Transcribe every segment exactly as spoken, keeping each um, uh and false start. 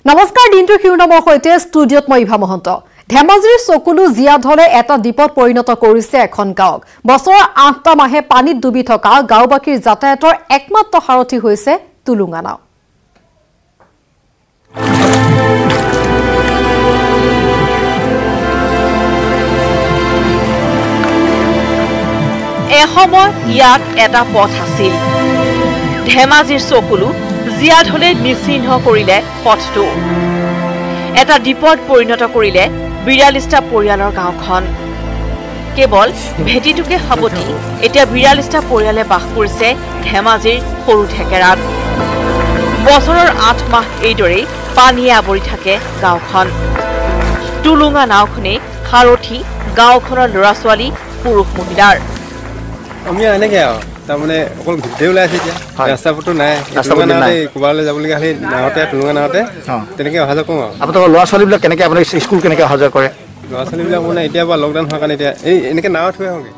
নমস্কাৰ দিনটো শিৰোনামৰ সৈতে ষ্টুডিঅত মই ইভা মহন্ত ধেমাজিৰ সকলো জিয়াধলে এটা দ্বীপত পৰিণত কৰিছে এখন গাঁওক বছৰৰ আঠটা মাহে পানীত ডুবি থকা গাঁওবাসীৰ যাতায়াতৰ একমাত্ৰ সাৰথি হৈছে তুলুঙা নাও এসময় ইয়াত এটা পথ আছিল ধেমাজিৰ সকলো জিয়াধলে নিচিহ্ন কৰিলে পথটো এটা দ্বীপত পৰিণত কৰিলে বিৰাল্লিছটা পৰিয়ালৰ গাঁওখন কেৱল ভেটিটোকে সাবতি এতিয়া বিৰাল্লিছটা পৰিয়ালে বাস কৰিছে ধেমাজিৰ সৰু ঠেকেৰাত বছৰৰ আঠ মাহ এইদৰে পানীয়ে আৱৰি থাকে গাঁওখন তুলুঙা নাওখনে সাৰথি গাঁওখনৰ ল'ৰা ছোৱালী পুৰুষ মহিলাৰ আমি এনেকে আৰু তাৰমানে অকল ঘূৰিতে ওলাই আছে এতিয়া ৰাস্তা পথটো নাই ৰাস্তা নাই ক'ৰবালৈ যাবলগীয়া হ'লে নাওতে তুলুঙা নাওতে তেনেকৈ অহা যোৱা কৰোঁ আৰু আপোনালোকৰ ল'ৰা ছোৱালীবিলাক কেনেকৈ আপুনি স্কুল কেনেকৈ অহা যোৱা কৰে ল'ৰা ছোৱালীবিলাক মানে এতিয়া বা লকডাউন হোৱাৰ কাৰণে এতিয়া এই এনেকৈ নাৱত থৈ আহোঁগৈ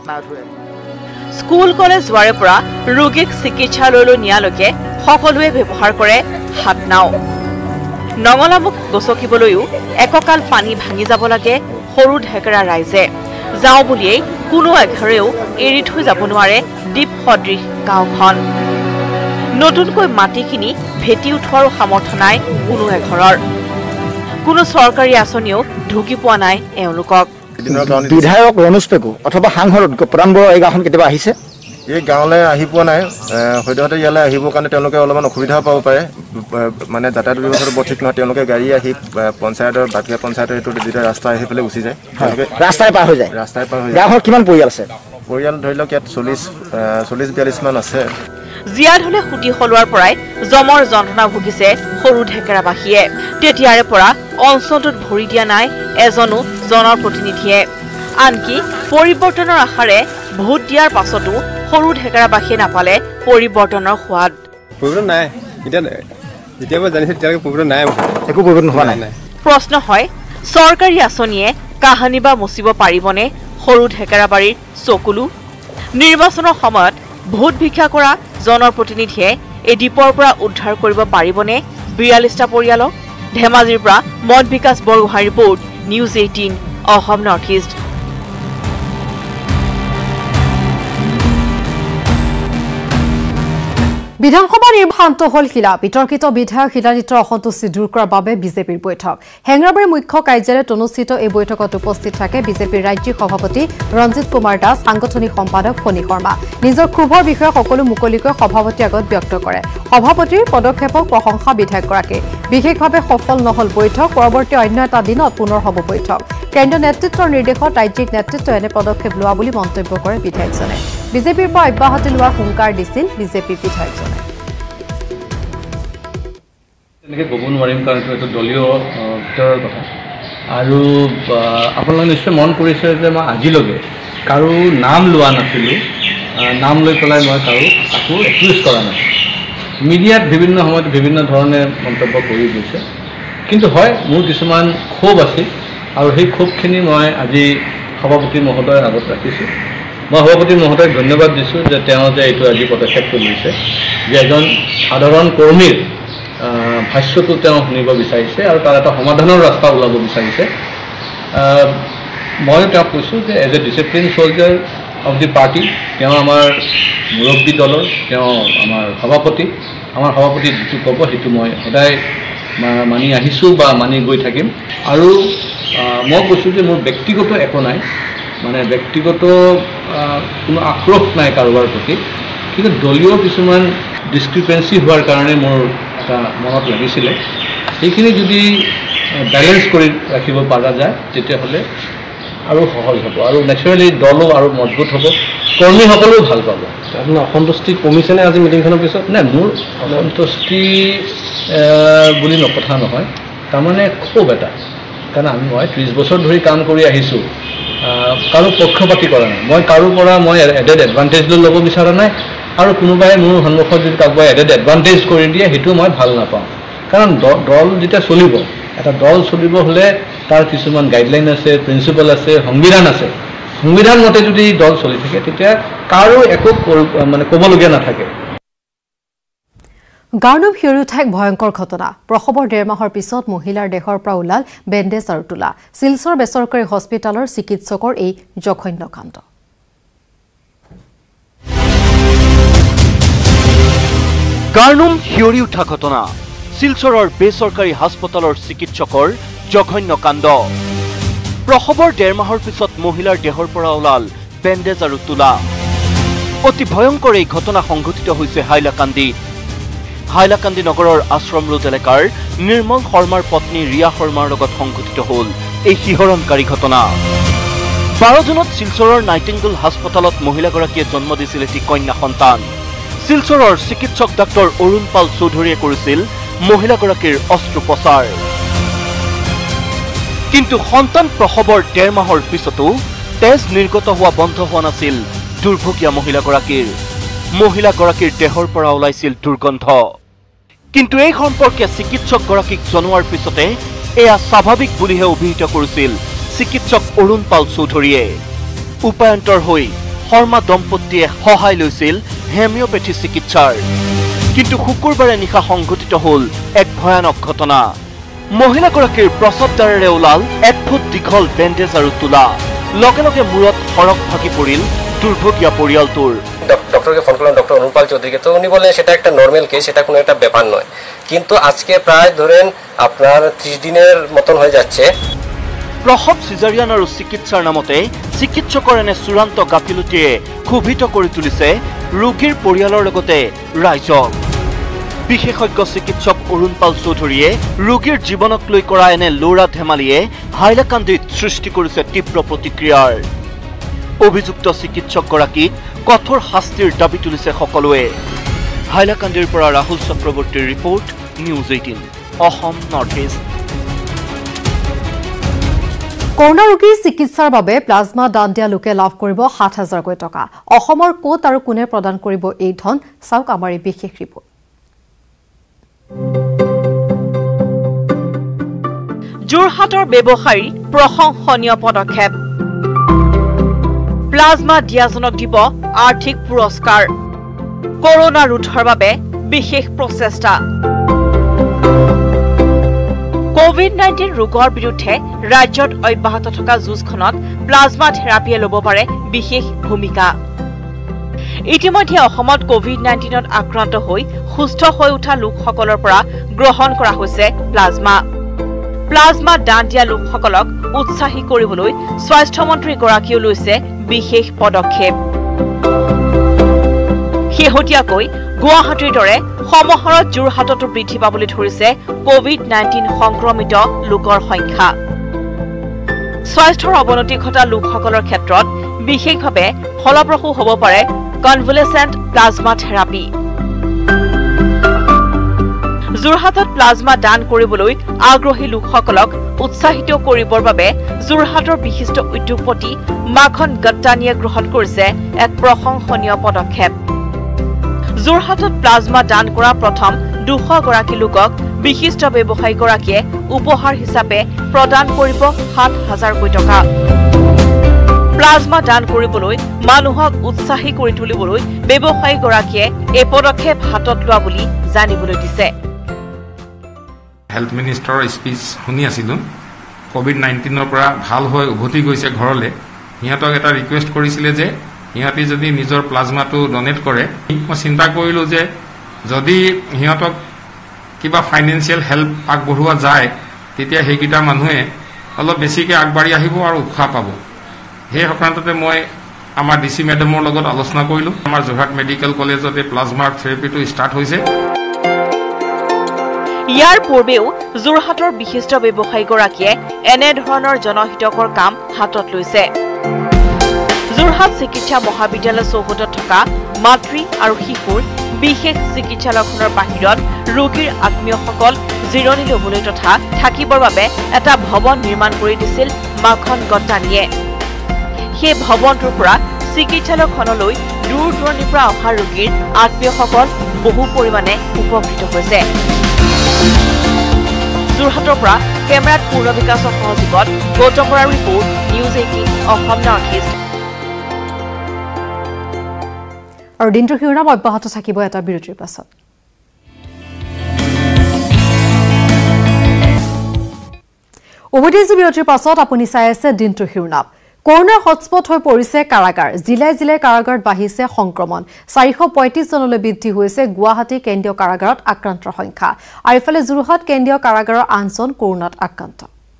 স্কুল কলেজ যোৱাৰে পৰা ৰোগীক চিকিৎসালয়লৈ নিয়ালৈকে সকলোৱে ব্যৱহাৰ কৰে হাত নাও নঙলামুখ গছকিবলৈও এককাল পানী ভাঙি যাব লাগে সৰু ঢেকেৰা ৰাইজে যাওঁ বুলিয়েই কোনো এঘৰেও এৰি থৈ যাব নোৱাৰে দ্বীপ সদৃশ গাঁওখন নতুনকৈ মাটি কিনি ভেটি উঠোৱাৰ সামৰ্থ্য নাই কোনো এঘৰৰ কোনো চৰকাৰী আঁচনিও ঢুকি পোৱা নাই এওঁলোকক বিধায়ক ৰনোজ পেগু অথবা সাংসদ প্ৰাণবৰ এই গাঁওখন কেতিয়াবা আহিছে এই গাঁৱলৈ আহি পোৱা নাই সদ্যহতে ইয়ালৈ আহিবৰ কাৰণে তেওঁলোকে অলপমান অসুবিধা পাব পাৰে মানে যাতায়াত ব্যৱস্থাটো বৰ ঠিক নহয় তেওঁলোকে গাড়ী আহি পঞ্চায়তৰ বাকীয়া পঞ্চায়তৰ এইটো যেতিয়া ৰাস্তা আহি পেলাই গুচি যায় তেওঁলোকে ৰাস্তাই পাৰ হৈ যায় ৰাস্তাই পাৰ হৈ যায় গাঁৱৰ কিমান পৰিয়াল আছে পৰিয়াল ধৰি লওক ইয়াত চল্লিছ চল্লিছ বিয়াল্লিছ মান আছে জিয়াধলে সুতি সলোৱাৰ পৰাই জমৰ যন্ত্ৰণা ভুগিছে সৰু ঢেকেৰাবাসীয়ে তেতিয়াৰে পৰা অঞ্চলটোত ভৰি দিয়া নাই এজনো জনপ্ৰতিনিধিয়ে আনকি পৰিৱৰ্তনৰ আশাৰে ভোট দিয়াৰ পাছতো সৰু ঢেকেৰাবাসীয়ে নাপালে পৰিৱৰ্তনৰ সোৱাদ পৰিৱৰ্তন নাই এতিয়া যেতিয়াবা জানিছে তেতিয়ালৈকে পৰিৱৰ্তন নাই একো পৰিৱৰ্তন হোৱা নাই প্ৰশ্ন হয় চৰকাৰী আঁচনিয়ে কাহানি বা মচিব পাৰিবনে সৰু ঢেকেৰাবাৰীৰ চকুলো নিৰ্বাচনৰ সময়ত ভোট ভিক্ষা কৰা জনপ্ৰতিনিধিয়ে এই দ্বীপৰ পৰা উদ্ধাৰ কৰিব পাৰিবনে বিৰাল্লিছটা পৰিয়ালক ধেমাজিৰ পৰা Mon Bikash Borgohain report news eighteen Assam north east বিধানসভা নিৰ্বাচনত হল শিলা বিতৰ্কিত বিধায়ক শিলাদিত্যৰ অসন্তুষ্টি দূৰ কৰাৰ বাবে বিজেপিৰ বৈঠক হেংৰাবাৰী মুখ্য কাৰ্যালয়ত অনুষ্ঠিত এই বৈঠকত উপস্থিত থাকে বিজেপিৰ ৰাজ্যিক সভাপতি ৰঞ্জিত কুমাৰ দাস সাংগঠনিক সম্পাদক ফণী শৰ্মা নিজৰ ক্ষোভৰ বিষয়ে সকলো মুকলিকৈ সভাপতিৰ আগত ব্যক্ত কৰে সভাপতিৰ পদক্ষেপক প্ৰশংসা বিধায়কগৰাকী বিশেষভাৱে সফল নহল বৈঠক পৰৱৰ্তী অন্য এটা দিনত পুনৰ হ'ব বৈঠক কেন্দ্ৰীয় নেতৃত্বৰ নিৰ্দেশত ৰাজ্যিক নেতৃত্বই এনে পদক্ষেপ লোৱা বুলি মন্তব্য কৰে বিধায়কজনে বিজেপিৰ পৰা অব্যাহতি লোৱাৰ হুংকাৰ দিছিল বিজেপি বিধায়কজনে এনেকৈ ক'ব নোৱাৰিম কাৰণ এইটো দলীয় ভিতৰৰ কথা আৰু আপোনালোকে নিশ্চয় মন কৰিছে যে মই আজিলৈকে কাৰো নাম লোৱা নাছিলোঁ নাম লৈ পেলাই মই কাৰো কাকো এক্সকিউজ কৰা নাছিলোঁ মিডিয়াত বিভিন্ন সময়ত বিভিন্ন ধৰণে মন্তব্য কৰি গৈছে কিন্তু হয় মোৰ কিছুমান ক্ষোভ আছিল আৰু সেই ক্ষোভখিনি মই আজি সভাপতি মহোদয়ৰ আগত ৰাখিছোঁ মই সভাপতি মহোদয়ক ধন্যবাদ দিছোঁ যে তেওঁ যে এইটো আজি পদক্ষেপটো লৈছে যে এজন সাধাৰণ কৰ্মীৰ ভাষ্যটো তেওঁ শুনিব বিচাৰিছে আৰু তাৰ এটা সমাধানৰ ৰাস্তা ওলাব বিচাৰিছে মই তেওঁক কৈছোঁ যে as a discipline soldier of the party তেওঁ আমাৰ মুৰব্বী দলৰ তেওঁ আমাৰ সভাপতি আমাৰ সভাপতি যিটো ক'ব সেইটো মই সদায় মানি আহিছোঁ বা মানি গৈ থাকিম আৰু মই কৈছোঁ যে মোৰ ব্যক্তিগত একো নাই মানে ব্যক্তিগত কোনো আক্ৰোশ নাই কাৰোবাৰ প্ৰতি কিন্তু দলীয় কিছুমান ডিছক্ৰিপেঞ্চি হোৱাৰ কাৰণে মোৰ এটা মনত লাগিছিলে সেইখিনি যদি বেলেঞ্চ কৰি ৰাখিব পৰা যায় তেতিয়াহ'লে আৰু সহজ হ'ব আৰু নেচাৰেলি দলো আৰু মজবুত হ'ব কৰ্মীসকলেও ভাল পাব আপোনাৰ অসন্তুষ্টি কমিছেনে আজি মিটিংখনৰ পিছত নাই মোৰ অসন্তুষ্টি বুলি কথা নহয় তাৰমানে ক্ষোভ এটা কাৰণ আমি মই ত্ৰিছ বছৰ ধৰি কাম কৰি আহিছোঁ কাৰো পক্ষপাতি কৰা নাই মই কাৰো পৰা মই এডেড এডভান্টেজ লৈ ল'ব বিচৰা নাই আৰু কোনোবাই মোৰ সন্মুখত যদি কাৰোবাই এডেড এডভান্টেজ কৰি দিয়ে সেইটো মই ভাল নাপাওঁ কাৰণ দল যেতিয়া চলিব এটা দল চলিব হ'লে তাৰ কিছুমান গাইডলাইন আছে প্ৰিন্সিপাল আছে সংবিধান আছে সংবিধান মতে যদি দল চলি থাকে তেতিয়া কাৰো একো মানে ক'বলগীয়া নাথাকে গাৰ্ণৱ হিয়ৰি উঠা এক ভয়ংকৰ ঘটনা প্ৰসৱৰ ডেৰ মাহৰ পিছত মহিলাৰ দেহৰ পৰা ওলাল বেণ্ডেজ আৰু তোলা শিলচৰ বেচৰকাৰী হস্পিটালৰ চিকিৎসকৰ এই জঘন্য কাণ্ড গাৰ্ণৱ হিয়ৰি উঠা ঘটনা শিলচৰৰ বেচৰকাৰী হাস্পতালৰ চিকিৎসকৰ জঘন্য কাণ্ড প্ৰসৱৰ ডেৰ মাহৰ পিছত মহিলাৰ দেহৰ পৰা ওলাল বেণ্ডেজ আৰু তোলা অতি ভয়ংকৰ এই ঘটনা সংঘটিত হৈছে হাইলাকান্দিত হাইলাকান্দি নগৰৰ আশ্ৰম ৰোড এলেকাৰ নিৰ্মল শৰ্মাৰ পত্নী ৰিয়া শৰ্মাৰ লগত সংঘটিত হ'ল এই শিহৰণকাৰী ঘটনা বাৰ জুনত শিলচৰৰ নাইটিংগেল হাস্পতালত মহিলাগৰাকীয়ে জন্ম দিছিল এটি কন্যা সন্তান শিলচৰৰ চিকিৎসক ডাক্তৰ অৰুণ পাল চৌধুৰীয়ে কৰিছিল মহিলাগৰাকীৰ অস্ত্ৰোপচাৰ কিন্তু সন্তান প্ৰসৱৰ ডেৰ মাহৰ পিছতো তেজ নিৰ্গত হোৱা বন্ধ হোৱা নাছিল দুৰ্ভগীয়া মহিলাগৰাকীৰ মহিলাগৰাকীৰ দেহৰ পৰা ওলাইছিল দুৰ্গন্ধ কিন্তু এই সম্পৰ্কে চিকিৎসকগৰাকীক জনোৱাৰ পিছতে এয়া স্বাভাৱিক বুলিহে অভিহিত কৰিছিল চিকিৎসক অৰুণ পাল চৌধুৰীয়ে উপায়ন্তৰ হৈ শৰ্মা দম্পতীয়ে সহায় লৈছিল হেমিওপেথি চিকিৎসাৰ কিন্তু শুকুৰবাৰে নিশা সংঘটিত হ'ল এক ভয়ানক ঘটনা মহিলাগৰাকীৰ প্ৰসৱদ্বাৰেৰে ওলাল এক ফুট দীঘল বেণ্ডেজ আৰু তোলা লগে লগে মূৰত সৰক ভাগি পৰিল দুৰ্ভগীয়া পৰিয়ালটোৰ ডক্টরকে ফোন করলাম ডক্টর অনুপাল চৌধুরীকে তো উনি বললেন সেটা একটা নর্মাল কেস সেটা কোনো একটা ব্যাপার নয় কিন্তু আজকে প্রায় ধরেন আপনার ত্রিশ দিনের মতন হয়ে যাচ্ছে প্ৰসৱ সিজাৰিয়ান আৰু চিকিৎসাৰ নামতে চিকিৎসকৰ এনে চূড়ান্ত গাফিলতিয়ে ক্ষোভিত কৰি তুলিছে ৰোগীৰ পৰিয়ালৰ লগতে ৰাইজক বিশেষজ্ঞ চিকিৎসক অৰুণ পাল চৌধুৰীয়ে ৰোগীৰ জীৱনক লৈ কৰা এনে লৌৰা ধেমালিয়ে হাইলাকান্দিত সৃষ্টি কৰিছে তীব্ৰ প্ৰতিক্ৰিয়াৰ অভিযুক্ত চিকিৎসকগৰাকীক কঠোৰ শাস্তিৰ দাবী তুলিছে সকলোৱে হাইলাকান্দিৰ পৰা ৰাহুল চক্ৰৱৰ্তীৰ report news eighteen Assam north east corona ৰোগীৰ চিকিৎসাৰ বাবে প্লাজমা দান দিয়া লোকে লাভ কৰিব সাত হাজাৰকৈ টকা অসমৰ ক'ত আৰু কোনে প্ৰদান কৰিব এই ধন চাওক আমাৰ এই বিশেষ ৰিপৰ্ট যোৰহাটৰ ব্যৱসায়ী প্ৰশংসনীয় পদক্ষেপ প্লাজমা দিয়াজনক দিব আৰ্থিক পুৰস্কাৰ কৰোনা ৰোধৰ বাবে বিশেষ প্ৰচেষ্টা কোভিড নাইনটিন ৰোগৰ বিৰুদ্ধে ৰাজ্যত অব্যাহত থকা যুঁজখনত প্লাজমা থেৰাপিয়ে ল'ব পাৰে বিশেষ ভূমিকা ইতিমধ্যে অসমত কোভিড নাইনটিনত আক্ৰান্ত হৈ সুস্থ হৈ উঠা লোকসকলৰ পৰা গ্ৰহণ কৰা হৈছে প্লাজমা প্লাজমা দান দিয়া লোকসকলক উৎসাহী কৰিবলৈ স্বাস্থ্যমন্ত্ৰী গৰাকীয়ে লৈছে বিশেষ পদক্ষেপ শেহতীয়াকৈ গুৱাহাটীৰ দৰে সমহৰত যোৰহাটতো বৃদ্ধি পাবলৈ ধৰিছে কোভিড নাইনটিন সংক্ৰমিত লোকৰ সংখ্যা স্বাস্থ্যৰ অৱনতি ঘটা লোকসকলৰ ক্ষেত্ৰত বিশেষভাৱে ফলপ্ৰসূ হ'ব পাৰে কনভলেচেণ্ট প্লাজমা থেৰাপি যোৰহাটত প্লাজমা দান কৰিবলৈ আগ্ৰহী লোকসকলক উৎসাহিত কৰিবৰ বাবে যোৰহাটৰ বিশিষ্ট উদ্যোগপতি মাখন গট্টানিয়ে গ্ৰহণ কৰিছে এক প্ৰশংসনীয় পদক্ষেপ যোৰহাটত প্লাজমা দান কৰা প্ৰথম দুশ গৰাকী লোকক বিশিষ্ট ব্যৱসায়ীগৰাকীয়ে উপহাৰ হিচাপে প্ৰদান কৰিব সাত হাজাৰকৈ টকা প্লাজমা দান কৰিবলৈ মানুহক উৎসাহী কৰি তুলিবলৈ ব্যৱসায়ীগৰাকীয়ে এই পদক্ষেপ হাতত লোৱা বুলি জানিবলৈ দিছে হেল্থ মিনিষ্টাৰৰ স্পীচ শুনি আছিলোঁ কোভিড নাইণ্টিনৰ পৰা ভাল হৈ উভতি গৈছে ঘৰলৈ সিহঁতক এটা ৰিকুৱেষ্ট কৰিছিলে যে সিহঁতি যদি নিজৰ প্লাজমাটো ডনেট কৰে মই চিন্তা কৰিলোঁ যে যদি সিহঁতক কিবা ফাইনেন্সিয়েল হেল্প আগবঢ়োৱা যায় তেতিয়া সেইকেইটা মানুহে অলপ বেছিকৈ আগবাঢ়ি আহিব আৰু উৎসাহ পাব সেই সংক্ৰান্ততে মই আমাৰ ডি চি মেডামৰ লগত আলোচনা কৰিলোঁ আমাৰ যোৰহাট মেডিকেল কলেজতে প্লাজমাৰ থেৰাপিটো ষ্টাৰ্ট হৈছে ইয়াৰ পূৰ্বেও যোৰহাটৰ বিশিষ্ট ব্যৱসায়ীগৰাকীয়ে এনেধৰণৰ জনহিতকৰ কাম হাতত লৈছে যোৰহাট চিকিৎসা মহাবিদ্যালয় চৌহদত থকা মাতৃ আৰু শিশুৰ বিশেষ চিকিৎসালয়খনৰ বাহিৰত ৰোগীৰ আত্মীয়সকল জিৰণি ল'বলৈ তথা থাকিবৰ বাবে এটা ভৱন নিৰ্মাণ কৰি দিছিল মাখন গট্টানিয়ে সেই ভৱনটোৰ পৰা চিকিৎসালয়খনলৈ দূৰ দূৰণিৰ পৰা অহা ৰোগীৰ আত্মীয়সকল বহু পৰিমাণে উপকৃত হৈছে যোৰহাটৰ পৰা কেমেৰাত পূৰ্ণ বিকাশৰ সহযোগত গৌতম বৰাৰ report news eighteen Assam north east আৰু দিনটোৰ শিৰোনাম অব্যাহত থাকিব এটা বিৰতিৰ পাছত উভতিছো বিৰতিৰ পাছত আপুনি চাই আছে দিনটো শিৰোনাম কৰোনাৰ হটস্পট হৈ পৰিছে কাৰাগাৰ জিলাই জিলাই কাৰাগাৰত বাঢ়িছে সংক্ৰমণ চাৰিশ পঁয়ত্ৰিশ জনলৈ বৃদ্ধি হৈছে গুৱাহাটী কেন্দ্ৰীয় কাৰাগাৰত আক্ৰান্তৰ সংখ্যা আৰু ইফালে যোৰহাট কেন্দ্ৰীয় কাৰাগাৰৰ আনজন কৰোনাত আক্ৰান্ত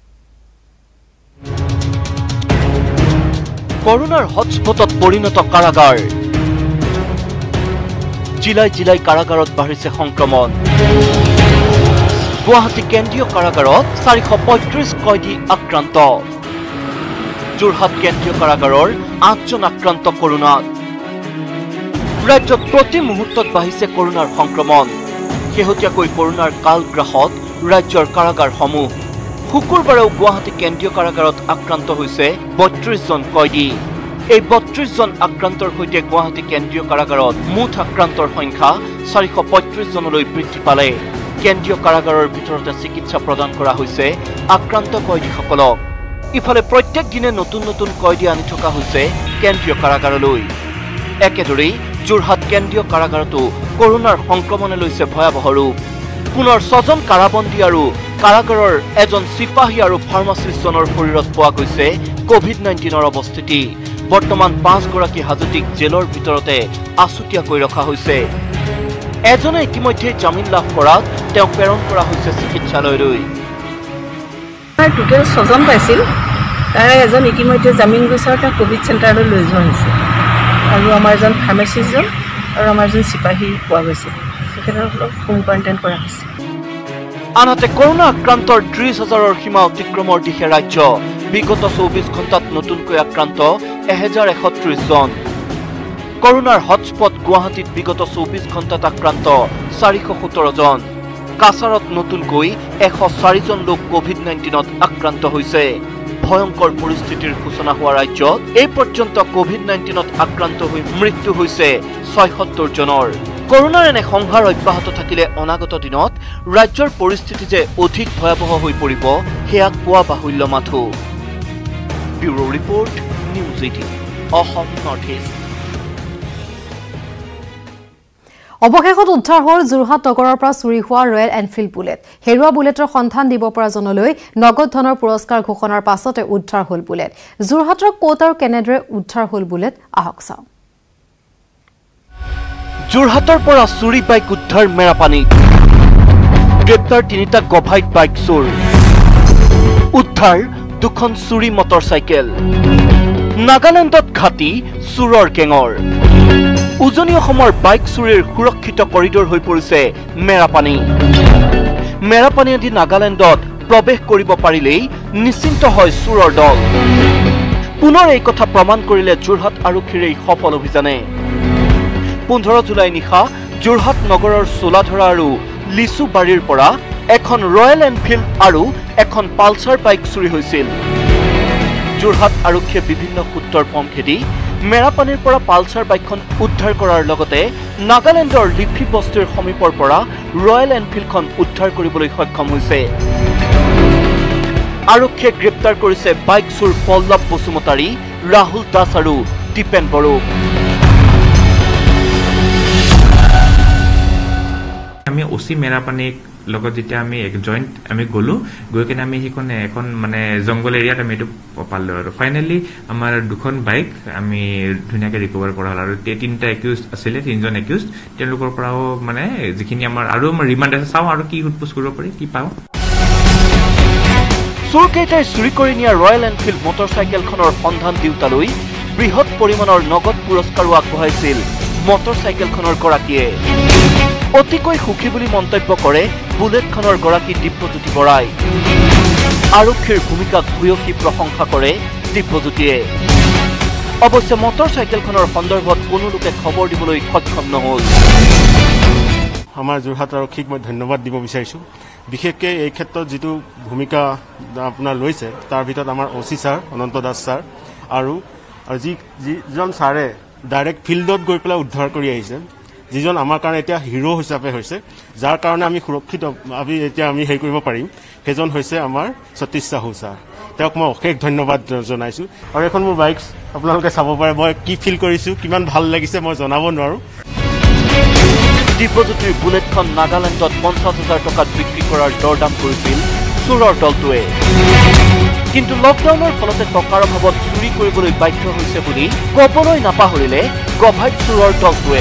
কৰোনাৰ হটস্পটত পৰিণত কাৰাগাৰ জিলাই জিলাই কাৰাগাৰত বাঢ়িছে সংক্ৰমণ গুৱাহাটী কেন্দ্ৰীয় কাৰাগাৰত চাৰিশ পঁয়ত্ৰিশ কয়দী আক্ৰান্ত যোৰহাট কেন্দ্ৰীয় কাৰাগাৰৰ আঠজন আক্ৰান্ত কৰোনাত ৰাজ্যত প্ৰতি মুহূৰ্তত বাঢ়িছে কৰোনাৰ সংক্ৰমণ শেহতীয়াকৈ কৰোনাৰ কালগ্ৰাসত ৰাজ্যৰ কাৰাগাৰসমূহ শুকুৰবাৰেও গুৱাহাটী কেন্দ্ৰীয় কাৰাগাৰত আক্ৰান্ত হৈছে বত্ৰিশ জন কয়দী এই বত্ৰিশ জন আক্ৰান্তৰ সৈতে গুৱাহাটী কেন্দ্ৰীয় কাৰাগাৰত মুঠ আক্ৰান্তৰ সংখ্যা চাৰিশ পঁয়ত্ৰিশ জনলৈ বৃদ্ধি পালে কেন্দ্ৰীয় কাৰাগাৰৰ ভিতৰতে চিকিৎসা প্ৰদান কৰা হৈছে আক্ৰান্ত কয়দীসকলক ইফালে প্ৰত্যেক দিনে নতুন নতুন কয়দী আনি থকা হৈছে কেন্দ্ৰীয় কাৰাগাৰলৈ একেদৰেই যোৰহাট কেন্দ্ৰীয় কাৰাগাৰতো কৰোনাৰ সংক্ৰমণে লৈছে ভয়াৱহ ৰূপ পুনৰ ছজন কাৰাবন্দী আৰু কাৰাগাৰৰ এজন চিপাহী আৰু ফাৰ্মাচিষ্টজনৰ শৰীৰত পোৱা গৈছে কোভিড নাইণ্টিনৰ অৱস্থিতি বৰ্তমান পাঁচগৰাকী হাজতিক জেলৰ ভিতৰতে আছুতীয়াকৈ ৰখা হৈছে এজনে ইতিমধ্যে জামিন লাভ কৰাত তেওঁক প্ৰেৰণ কৰা হৈছে চিকিৎসালয়লৈ টোটেল ছজন পাইছিল তাৰে এজন ইতিমধ্যে জামিন গোচৰত কোভিড চেণ্টাৰলৈ লৈ যোৱা হৈছে আৰু আমাৰ এজন ফাৰ্মাচিষ্টজন আৰু আমাৰ এজন চিপাহী পোৱা গৈছে তেখেতসকলক হোম কোৱাৰেণ্টাইন কৰা হৈছে আনহাতে কৰোনা আক্ৰান্তৰ ত্ৰিশ হাজাৰৰ সীমা অতিক্ৰমৰ দিশে ৰাজ্য বিগত চৌবিশ ঘণ্টাত নতুনকৈ আক্ৰান্ত এহেজাৰ এশ ত্ৰিশ জন কৰোনাৰ হটস্পট গুৱাহাটীত বিগত চৌবিশ ঘণ্টাত আক্ৰান্ত চাৰিশ সোতৰ জন কাছাৰত নতুনকৈ এশ চাৰি জন লোক কোভিড নাইণ্টিনত আক্ৰান্ত হৈছে ভয়ংকৰ পৰিস্থিতিৰ সূচনা হোৱা ৰাজ্যত এই পৰ্যন্ত কোভিড নাইণ্টিনত আক্ৰান্ত হৈ মৃত্যু হৈছে ছয়সত্তৰ জনৰ কৰোনাৰ এনে সংহাৰ অব্যাহত থাকিলে অনাগত দিনত ৰাজ্যৰ পৰিস্থিতি যে অধিক ভয়াৱহ হৈ পৰিব সেয়া কোৱা বাহুল্য মাথো bureau report news eighteen Assam north east অৱশেষত উদ্ধাৰ হ'ল যোৰহাট নগৰৰ পৰা চুৰি হোৱা ৰয়েল এনফিল্ড বুলেট হেৰুৱা বুলেটৰ সন্ধান দিব পৰা জনলৈ নগদ ধনৰ পুৰস্কাৰ ঘোষণাৰ পাছতে উদ্ধাৰ হ'ল বুলেট যোৰহাটৰ ক'ত আৰু কেনেদৰে উদ্ধাৰ হ'ল বুলেট আহক চাওঁ যোৰহাটৰ পৰা চুৰি বাইক উদ্ধাৰ মেৰাপানীত গ্ৰেপ্তাৰ তিনিটা গভাইট বাইক চোৰ উদ্ধাৰ দুখন চুৰি মটৰচাইকেল নাগালেণ্ডত ঘাটি চোৰৰ গেঙৰ উজনি অসমৰ বাইক চুৰিৰ সুৰক্ষিত কৰিডৰ হৈ পৰিছে মেৰাপানী মেৰাপানী আদি নাগালেণ্ডত প্ৰৱেশ কৰিব পাৰিলেই নিশ্চিন্ত হয় চোৰৰ দল পুনৰ এই কথা প্ৰমাণ কৰিলে যোৰহাট আৰক্ষীৰ এই সফল অভিযানে পোন্ধৰ জুলাই নিশা যোৰহাট নগৰৰ চোলাধৰা আৰু লিচুবাৰীৰ পৰা এখন ৰয়েল এনফিল্ড আৰু এখন পালচাৰ বাইক চুৰি হৈছিল যোৰহাট আৰক্ষীয়ে বিভিন্ন সূত্ৰৰ পম খেদি মেৰাপানীৰ পৰা পালচাৰ বাইকখন উদ্ধাৰ কৰাৰ লগতে নাগালেণ্ডৰ লিফি বস্তিৰ সমীপৰ পৰা ৰয়েল এনফিল্ডখন উদ্ধাৰ কৰিবলৈ সক্ষম হৈছে আৰক্ষীয়ে গ্ৰেপ্তাৰ কৰিছে বাইক চুৰ পল্লৱ বসুমতাৰী ৰাহুল দাস আৰু দীপেন বড়োক আমি ওচি মেৰাপানীক লগত যেতিয়া আমি এক জইণ্ট আমি গ'লো গৈ কিনে আমি সেইখন এখন মানে জংগল এৰিয়াত আমি এইটো পালোঁ আৰু ফাইনেলি আমাৰ দুখন বাইক আমি ধুনীয়াকৈ ৰিকভাৰ কৰা হ'ল আৰু তিনিটা একিউজ আছিলে তিনিজন একিউজ তেওঁলোকৰ পৰাও মানে যিখিনি আমাৰ আৰু আমাৰ ৰিমাণ্ড আছে চাওঁ আৰু কি সোধপোছ কৰিব পাৰি কি পাওঁ চোৰকেইটাই চুৰি কৰি নিয়া ৰয়েল এনফিল্ড মটৰচাইকেলখনৰ সন্ধান দিওঁতালৈ বৃহৎ পৰিমাণৰ নগদ পুৰস্কাৰো আগবঢ়াইছিল মটৰচাইকেলখনৰ গৰাকীয়ে অতিকৈ সুখী বুলি মন্তব্য কৰে বুলেটখনৰ গৰাকী দিব্যজ্যোতি বৰাই আৰক্ষীৰ ভূমিকাক ভূয়সী প্ৰশংসা কৰে দিব্যজ্যোতিয়ে অৱশ্যে মটৰচাইকেলখনৰ সন্দৰ্ভত কোনো লোকে খবৰ দিবলৈ সক্ষম নহল আমাৰ যোৰহাট আৰক্ষীক মই ধন্যবাদ দিব বিচাৰিছোঁ বিশেষকৈ এই ক্ষেত্ৰত যিটো ভূমিকা আপোনাৰ লৈছে তাৰ ভিতৰত আমাৰ অচি ছাৰ অনন্ত দাস ছাৰ আৰু যি যিজন ছাৰে ডাইৰেক্ট ফিল্ডত গৈ পেলাই উদ্ধাৰ কৰি আহিছে যিজন আমাৰ কাৰণে এতিয়া হিৰো হিচাপে হৈছে যাৰ কাৰণে আমি সুৰক্ষিত আমি এতিয়া আমি হেৰি কৰিব পাৰিম সেইজন হৈছে আমাৰ সতীশ সাহু ছাৰ তেওঁক মই অশেষ ধন্যবাদ জনাইছোঁ আৰু এখন মোৰ বাইক আপোনালোকে চাব পাৰে মই কি ফিল কৰিছোঁ কিমান ভাল লাগিছে মই জনাব নোৱাৰোঁ দিব্যজ্যোতিৰ বুলেটখন নাগালেণ্ডত পঞ্চাছ হাজাৰ টকাত বিক্ৰী কৰাৰ দৰদাম কৰিছিল চোৰৰ দলটোৱে কিন্তু লকডাউনৰ ফলতে টকাৰ অভাৱত চুৰি কৰিবলৈ বাধ্য হৈছে বুলি ক'বলৈ নাপাহৰিলে গভাইট চোৰৰ দলটোৱে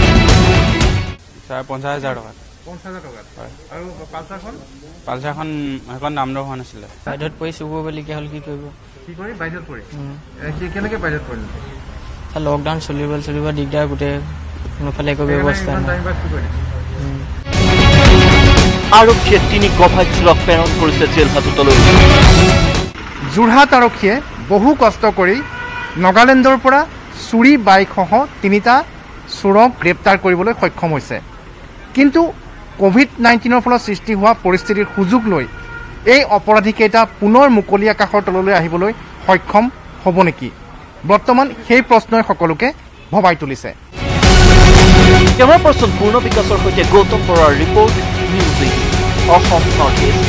পঞ্চাছ হাজাৰ টকা পঞ্চাছ হাজাৰ টকা আৰু পালচাৰখন পালচাৰখন এখন নামদৰ হোৱা নাছিলে বাধ্যত পৰি চুৰ কৰিবলগীয়া হ'ল কি কৰিব কি কৰি বাধ্যত পৰি কেনেকৈ বাধ্যত পৰিলে লকডাউন চলিব চলিব দিগদাৰ গোটেই কোনোফালে একো ব্যৱস্থা আৰক্ষীয়ে তিনি গভাইট চোৰক প্ৰেৰণ কৰিছে জেল হাজতলৈ যোৰহাট আৰক্ষীয়ে বহু কষ্ট কৰি নাগালেণ্ডৰ পৰা চুৰি বাইকসহ তিনিটা চোৰক গ্ৰেপ্তাৰ কৰিবলৈ সক্ষম হৈছে কিন্তু কোভিড নাইণ্টিনৰ ফলত সৃষ্টি হোৱা পৰিস্থিতিৰ সুযোগ লৈ এই অপৰাধীকেইটা পুনৰ মুকলি আকাশৰ তললৈ আহিবলৈ সক্ষম হ'ব নেকি বৰ্তমান সেই প্ৰশ্নই সকলোকে ভবাই তুলিছে কেমেৰা পাৰ্চন পূৰ্ণ বিকাশৰ সৈতে গৌতম বৰাৰ report news eighteen Assam north east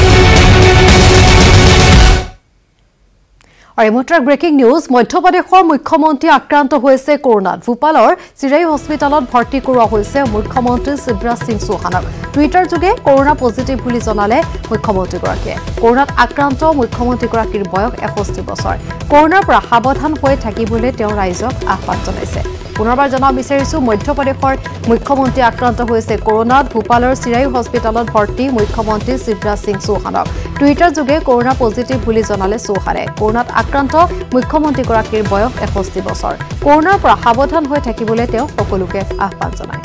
আৰু এইমাত্ৰ ব্ৰেকিং নিউজ মধ্যপ্ৰদেশৰ মুখ্যমন্ত্ৰী আক্ৰান্ত হৈছে কৰোনাত ভূপালৰ চিৰাই হস্পিটেলত ভৰ্তি কৰোৱা হৈছে মুখ্যমন্ত্ৰী শিৱৰাজ সিং চৌহানক টুইটাৰ যোগে কৰোনা পজিটিভ বুলি জনালে মুখ্যমন্ত্ৰীগৰাকীয়ে কৰোনাত আক্ৰান্ত মুখ্যমন্ত্ৰীগৰাকীৰ বয়স এষষ্ঠি বছৰ কৰোনাৰ পৰা সাৱধান হৈ থাকিবলৈ তেওঁ ৰাইজক আহ্বান জনাইছে পুনৰবাৰ জনাব বিচাৰিছো মধ্যপ্ৰদেশৰ মুখ্যমন্ত্ৰী আক্ৰান্ত হৈছে কৰোনাত ভূপালৰ চিৰাই হস্পিটেলত ভৰ্তি মুখ্যমন্ত্ৰী শিৱৰাজ সিং চৌহানক টুইটাৰ যোগে কৰোনা পজিটিভ বুলি জনালে চৌহানে কৰোনাত আক্ৰান্ত মুখ্যমন্ত্ৰীগৰাকীৰ বয়স এষষ্ঠি বছৰ কৰোনাৰ পৰা সাৱধান হৈ থাকিবলৈ তেওঁ সকলোকে আহ্বান জনায়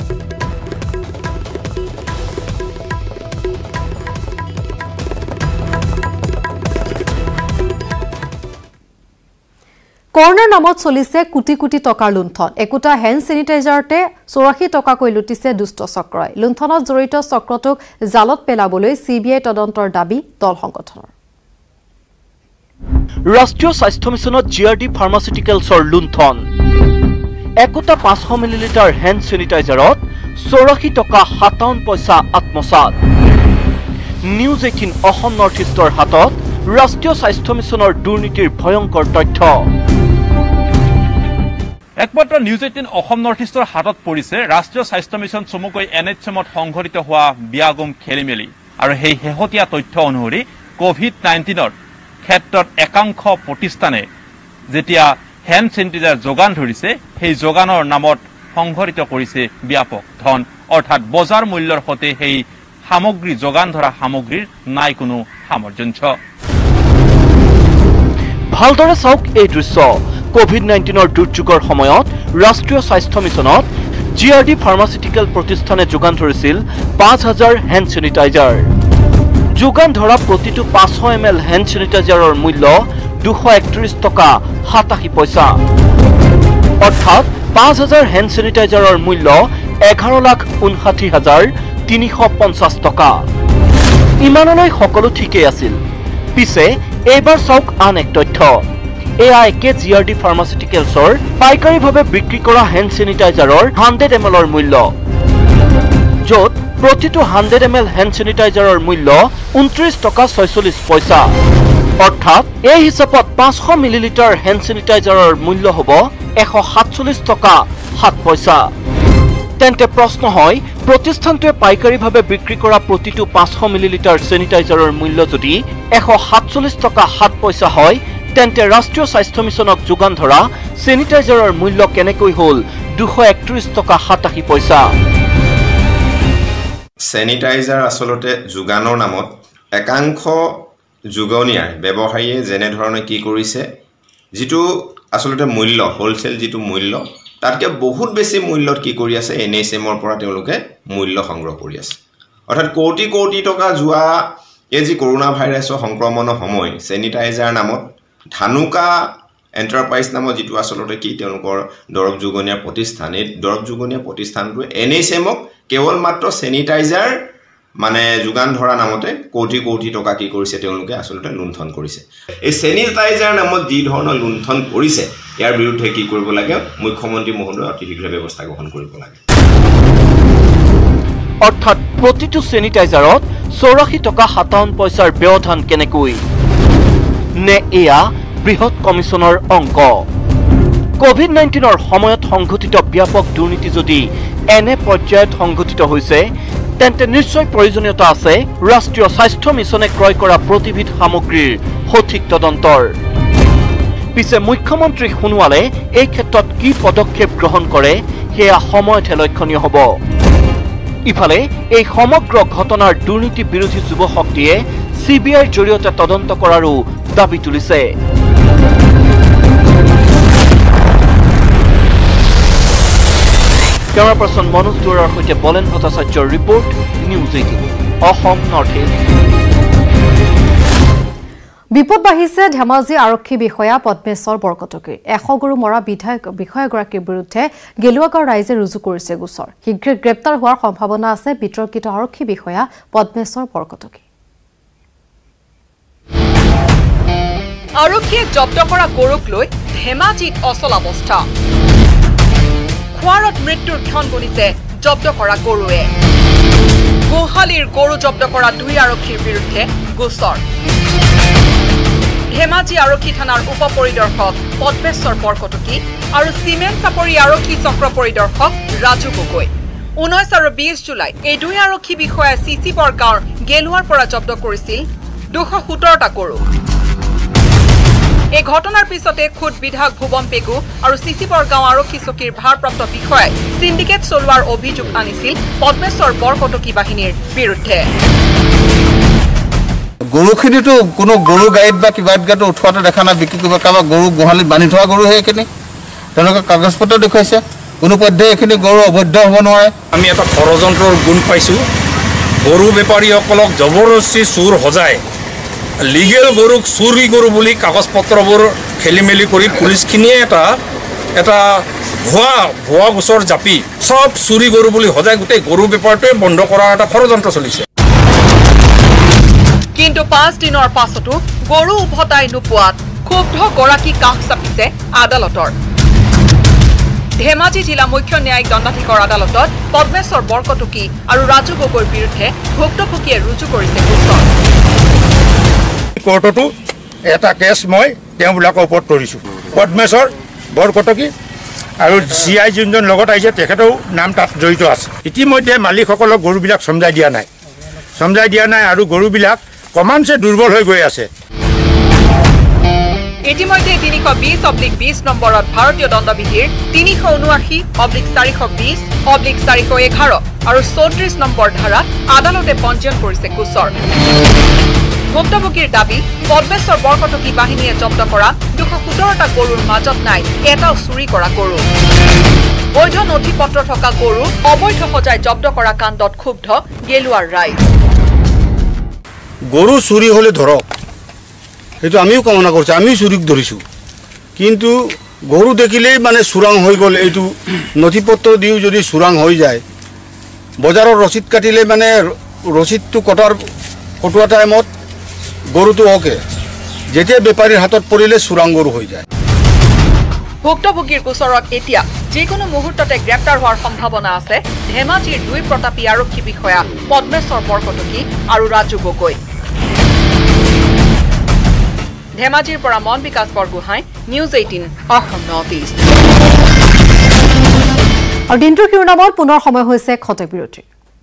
কৰোনাৰ নামত চলিছে কোটি কোটি টকাৰ লুণ্ঠন একোটা হেণ্ড চেনিটাইজাৰতে চৌৰাশী টকাকৈ লুটিছে দুষ্ট চক্ৰই লুণ্ঠনত জড়িত চক্ৰটোক জালত পেলাবলৈ চিবিআই তদন্তৰ দাবী দল সংগঠনৰ ৰাষ্ট্ৰীয় স্বাস্থ্য মিছনত জি আৰ ডি ফাৰ্মাচিউটিকেলছৰ লুণ্ঠন একোটা পাঁচশ মিলিলিটাৰ হেণ্ড চেনিটাইজাৰত চৌৰাশী টকা সাতাৱন্ন পইচা আত্মসাত নিউজ এইটিন অসম নৰ্থ ইষ্টৰ হাতত ৰাষ্ট্ৰীয় স্বাস্থ্য মিছনৰ দুৰ্নীতিৰ ভয়ংকৰ তথ্য একমাত্ৰ নিউজ এইটিন অসম নৰ্থ ইষ্টৰ হাতত পৰিছে ৰাষ্ট্ৰীয় স্বাস্থ্য মিছন চমুকৈ এন এইচ এমত সংঘটিত হোৱা বিয়াগুম খেলিমেলি আৰু সেই শেহতীয়া তথ্য অনুসৰি কোভিড নাইণ্টিনৰ ক্ষেত্ৰত একাংশ প্ৰতিষ্ঠানে যেতিয়া হেণ্ড চেনিটাইজাৰ যোগান ধৰিছে সেই যোগানৰ নামত সংঘটিত কৰিছে ব্যাপক ধন অৰ্থাৎ বজাৰ মূল্যৰ সৈতে সেই সামগ্ৰী যোগান ধৰা সামগ্ৰীৰ নাই কোনো সামঞ্জস্য ভালদৰে চাওক এই দৃশ্য কোভিড নাইণ্টিনৰ দুৰ্যোগৰ সময়ত ৰাষ্ট্ৰীয় স্বাস্থ্য মিছনত জি আৰ ডি ফাৰ্মাচিউটিকেল প্ৰতিষ্ঠানে যোগান ধৰিছিল পাঁচ হাজাৰ হেণ্ড চেনিটাইজাৰ যোগান ধৰা প্ৰতিটো পাঁচশ এম এল হেণ্ড চেনিটাইজাৰৰ মূল্য দুশ একত্ৰিশ টকা সাতাশী পইচা অৰ্থাৎ পাঁচ হাজাৰ হেণ্ড চেনিটাইজাৰৰ মূল্য এঘাৰ লাখ ঊনষাঠি হাজাৰ তিনিশ পঞ্চাছ টকা ইমানলৈ সকলো ঠিকেই আছিল পিছে এইবাৰ চাওক আন এক তথ্য এয়া একে জি আৰ ডি ফাৰ্মাচিউটিকেলছৰ পাইকাৰীভাৱে বিক্ৰী কৰা হেণ্ড চেনিটাইজাৰৰ হাণ্ড্ৰেড এম এলৰ মূল্য য'ত প্ৰতিটো হাণ্ড্ৰেড এম এল হেণ্ড চেনিটাইজাৰৰ মূল্য ঊনত্ৰিশ টকা ছয়চল্লিছ পইচা অৰ্থাৎ এই হিচাপত পাঁচশ মিলিলিটাৰ হেণ্ড চেনিটাইজাৰৰ মূল্য হ'ব এশ সাতচল্লিছ টকা সাত পইচা তেন্তে প্ৰশ্ন হয় প্ৰতিষ্ঠানটোৱে পাইকাৰীভাৱে বিক্ৰী কৰা প্ৰতিটো পাঁচশ মিলিলিটাৰ চেনিটাইজাৰৰ মূল্য যদি এশ সাতচল্লিছ টকা সাত পইচা হয় তেন্তে ৰাষ্ট্ৰীয় স্বাস্থ্য মিছনক যোগান ধৰা চেনিটাইজাৰৰ মূল্য কেনেকৈ হ'ল দুশ একত্ৰিশ টকা সাতাশী পইচা চেনিটাইজাৰ আসলতে যোগানৰ নামত একাংশ যোগনীয়াৰ ব্যৱহাৰীয়ে যেনে ধৰণে কি কৰিছে যিটো আসলতে মূল্য হোলসেল যিটো মূল্য তাতকে বহুত বেছি মূল্যত কি কৰি আছে এন এইচ এমৰ পৰা তেওঁলোকে মূল্য সংগ্ৰহ কৰি আছে অৰ্থাৎ কোটি কোটি টকা যোৱা এই যি কৰোনা ভাইৰাছৰ সংক্ৰমণৰ সময় চেনিটাইজাৰ নামত ধানুকা এণ্টাৰপ্ৰাইজ নামৰ যিটো আসলতে কি তেওঁলোকৰ দৰৱ যোগনীয়া প্ৰতিষ্ঠান এই দৰৱ যোগনীয়া প্ৰতিষ্ঠানটোৱে এন এইচ এমক কেৱল মাত্ৰ চেনিটাইজাৰ মানে যোগান ধৰা নামতে কোটি কোটি টকা কি কৰিছে তেওঁলোকে আসলতে লুণ্ঠন কৰিছে এই চেনিটাইজাৰ নামত যি ধৰণৰ লুণ্ঠন কৰিছে ইয়াৰ বিৰুদ্ধে কি কৰিব লাগে মুখ্যমন্ত্ৰী মহোদয় অতি শীঘ্ৰে ব্যৱস্থা গ্ৰহণ কৰিব লাগে অৰ্থাৎ প্ৰতিটো চেনিটাইজাৰত চৌৰাশী টকা সাতাৱন্ন পইচাৰ ব্যৱধান কেনেকৈ নে এয়া বৃহৎ কমিছনৰ অংক কোভিড নাইণ্টিনৰ সময়ত সংঘটিত ব্যাপক দুৰ্নীতি যদি এনে পৰ্যায়ত সংঘটিত হৈছে তেন্তে নিশ্চয় প্ৰয়োজনীয়তা আছে ৰাষ্ট্ৰীয় স্বাস্থ্য মিছনে ক্ৰয় কৰা প্ৰতিবিধ সামগ্ৰীৰ সঠিক তদন্তৰ। পিছে মুখ্যমন্ত্ৰী সোণোৱালে এই ক্ষেত্ৰত কি পদক্ষেপ গ্ৰহণ কৰে সেয়া সময়তহে লক্ষণীয় হ'ব। ইফালে এই সমগ্ৰ ঘটনাৰ দুৰ্নীতি বিৰোধী যুৱ শক্তিয়ে চি বি আইৰ জৰিয়তে তদন্ত কৰাৰো দাবী তুলিছে। কেমেৰা পাৰ্চন মনোজ দুৱৰাৰ সৈতে বলেন ভট্টাচাৰ্যৰ report, news eighteen Assam north east. বিপদ বাঢ়িছে ধেমাজি আৰক্ষী বিষয়া পদ্মেশ্বৰ বৰকটকীৰ। এশ গৰু মৰা বিধায়ক বিষয়াগৰাকীৰ বিৰুদ্ধে গেলুৱাগাঁও ৰাইজে ৰুজু কৰিছে গোচৰ। শীঘ্ৰে গ্ৰেপ্তাৰ হোৱাৰ সম্ভাৱনা আছে বিতৰ্কিত আৰক্ষী বিষয়া পদ্মেশ্বৰ বৰকটকী। আৰক্ষীয়ে জব্দ কৰা গৰুক লৈ ধেমাজিত অচলাৱস্থা। খোৱাৰত মৃত্যুৰ ক্ষণ গুণিছে জব্দ কৰা গৰুৱে। গোহালিৰ গৰু জব্দ কৰা দুই আৰক্ষীৰ বিৰুদ্ধে গোচৰ। ধেমাজি আৰক্ষী থানাৰ উপ পৰিদৰ্শক পদ্মেশ্বৰ বৰকটকী আৰু চিমেণ্ট চাপৰি আৰক্ষী চক্ৰ পৰিদৰ্শক ৰাজু গগৈ। ঊনৈশ আৰু বিশ জুলাই এই দুই আৰক্ষী বিষয়াই চিচিবৰ গাঁৱৰ গেলুৱাৰ পৰা জব্দ কৰিছিল দুশ সোতৰটা গৰু। এই ঘটনাৰ পিছতে খুদ বিধায়ক ভুৱন পেগু আৰু চিচিবৰ গাঁও আৰক্ষী চকীৰ ভাৰপ্ৰাপ্ত বিষয়াই সিন্ডিকেট চলোৱাৰ অভিযোগ আনিছিল পদ্মেশ্বৰ বৰকটকী বাহিনীৰ বিৰুদ্ধে। গৰুখিনিতো কোনো গৰু গাড়ীত বা কিবা গাড়ীত উঠোৱাটো দেখা নাই, বিক্ৰী কৰিব কাৰোবাৰ গৰু গোহালিত বান্ধি থোৱা গৰু সেইখিনি তেওঁলোকে কাগজ পত্ৰ দেখুৱাইছে। কোনো পধ্যে এইখিনি গৰু অবৈধ হ'ব নোৱাৰে। আমি এটা ষড়যন্ত্ৰৰ গুণ পাইছোঁ। গৰু বেপাৰীসকলক জবৰদস্তি চুৰ সজাই লিগেল গৰুক চুৰি গৰু বুলি কাগজ পত্ৰবোৰ খেলি মেলি কৰি পুলিচখিনিয়ে এটা এটা ভুৱা ভুৱা গোচৰ জাপি চব চুৰি গৰু বুলি সজাই গোটেই গৰু বেপাৰটোৱে বন্ধ কৰাৰ এটা ষড়যন্ত্ৰ চলিছে। কিন্তু পাঁচ দিনৰ পাছতো গৰু উভতাই নোপোৱাত ক্ষুব্ধ গৰাকী কাষ চাপিছে আদালতৰ। ধেমাজি জিলা মুখ্য ন্যায়িক দণ্ডাধীশৰ আদালতত পদ্মেশ্বৰ বৰকটকী আৰু ৰাজু গগৈৰ বিৰুদ্ধে ভুক্তভোগীয়ে ৰুজু কৰিছে গোচৰ। কোৰ্টতো এটা কেছ মই তেওঁবিলাকৰ ওপৰত কৰিছোঁ। পদ্মেশ্বৰ বৰকটকী আৰু চি আই যোনজন লগত আহিছে তেখেতৰো নাম তাত জড়িত আছে। ইতিমধ্যে মালিকসকলক গৰুবিলাক সমজাই দিয়া নাই সমজাই দিয়া নাই আৰু গৰুবিলাক ক্ৰমান্বয়ে দুৰ্বল হৈ গৈ আছে। ইতিমধ্যে তিনিশ বিশ অব্লিক বিশ নম্বৰত ভাৰতীয় দণ্ডবিধিৰ তিনিশ ঊনাশী অব্লিক চাৰিশ বিশ অব্লিক চাৰিশ এঘাৰ আৰু চৌত্ৰিশ নম্বৰ ধাৰাত আদালতে পঞ্জীয়ন কৰিছে গোচৰ। ভুক্তভোগীৰ দাবী, পদ্মেশ্বৰ বৰকটকী বাহিনীয়ে জব্দ কৰা দুশ সোতৰটা গৰুৰ মাজত নাই এটাও চুৰি কৰা গৰু। বৈধ নথি পত্ৰ থকা গৰু অবৈধ সজাই জব্দ কৰা কাণ্ডত ক্ষুব্ধ গেলুৱাৰ ৰাইজ। গৰু চুৰি হ'লে ধৰক, সেইটো আমিও কামনা কৰিছোঁ, আমিও চুৰিক ধৰিছোঁ। কিন্তু গৰু দেখিলেই মানে চোৰাং হৈ গ'ল, এইটো নথি পত্ৰ দিও যদি চোৰাং হৈ যায়, বজাৰৰ ৰচিদ কাটিলে মানে ৰচিদটো কটাৰ কটোৱা টাইমত গৰুটো অকে, যেতিয়া বেপাৰীৰ হাতত পৰিলে চোৰাং গৰু হৈ যায়। ভুক্তভোগীৰ গোচৰত এতিয়া যিকোনো মুহূৰ্ততে গ্ৰেপ্তাৰ হোৱাৰ সম্ভাৱনা আছে ধেমাজিৰ দুই প্ৰতাপী আৰক্ষী বিষয়া পদ্মেশ্বৰ বৰকটকী আৰু ৰাজু গগৈ। ধেমাজিৰ পৰা Mon Bikash Borgohain, news eighteen Assam north east. আৰু দিনটোৰ শিৰোনামত পুনৰ সময় হৈছে খন্তেক বিৰতিৰ।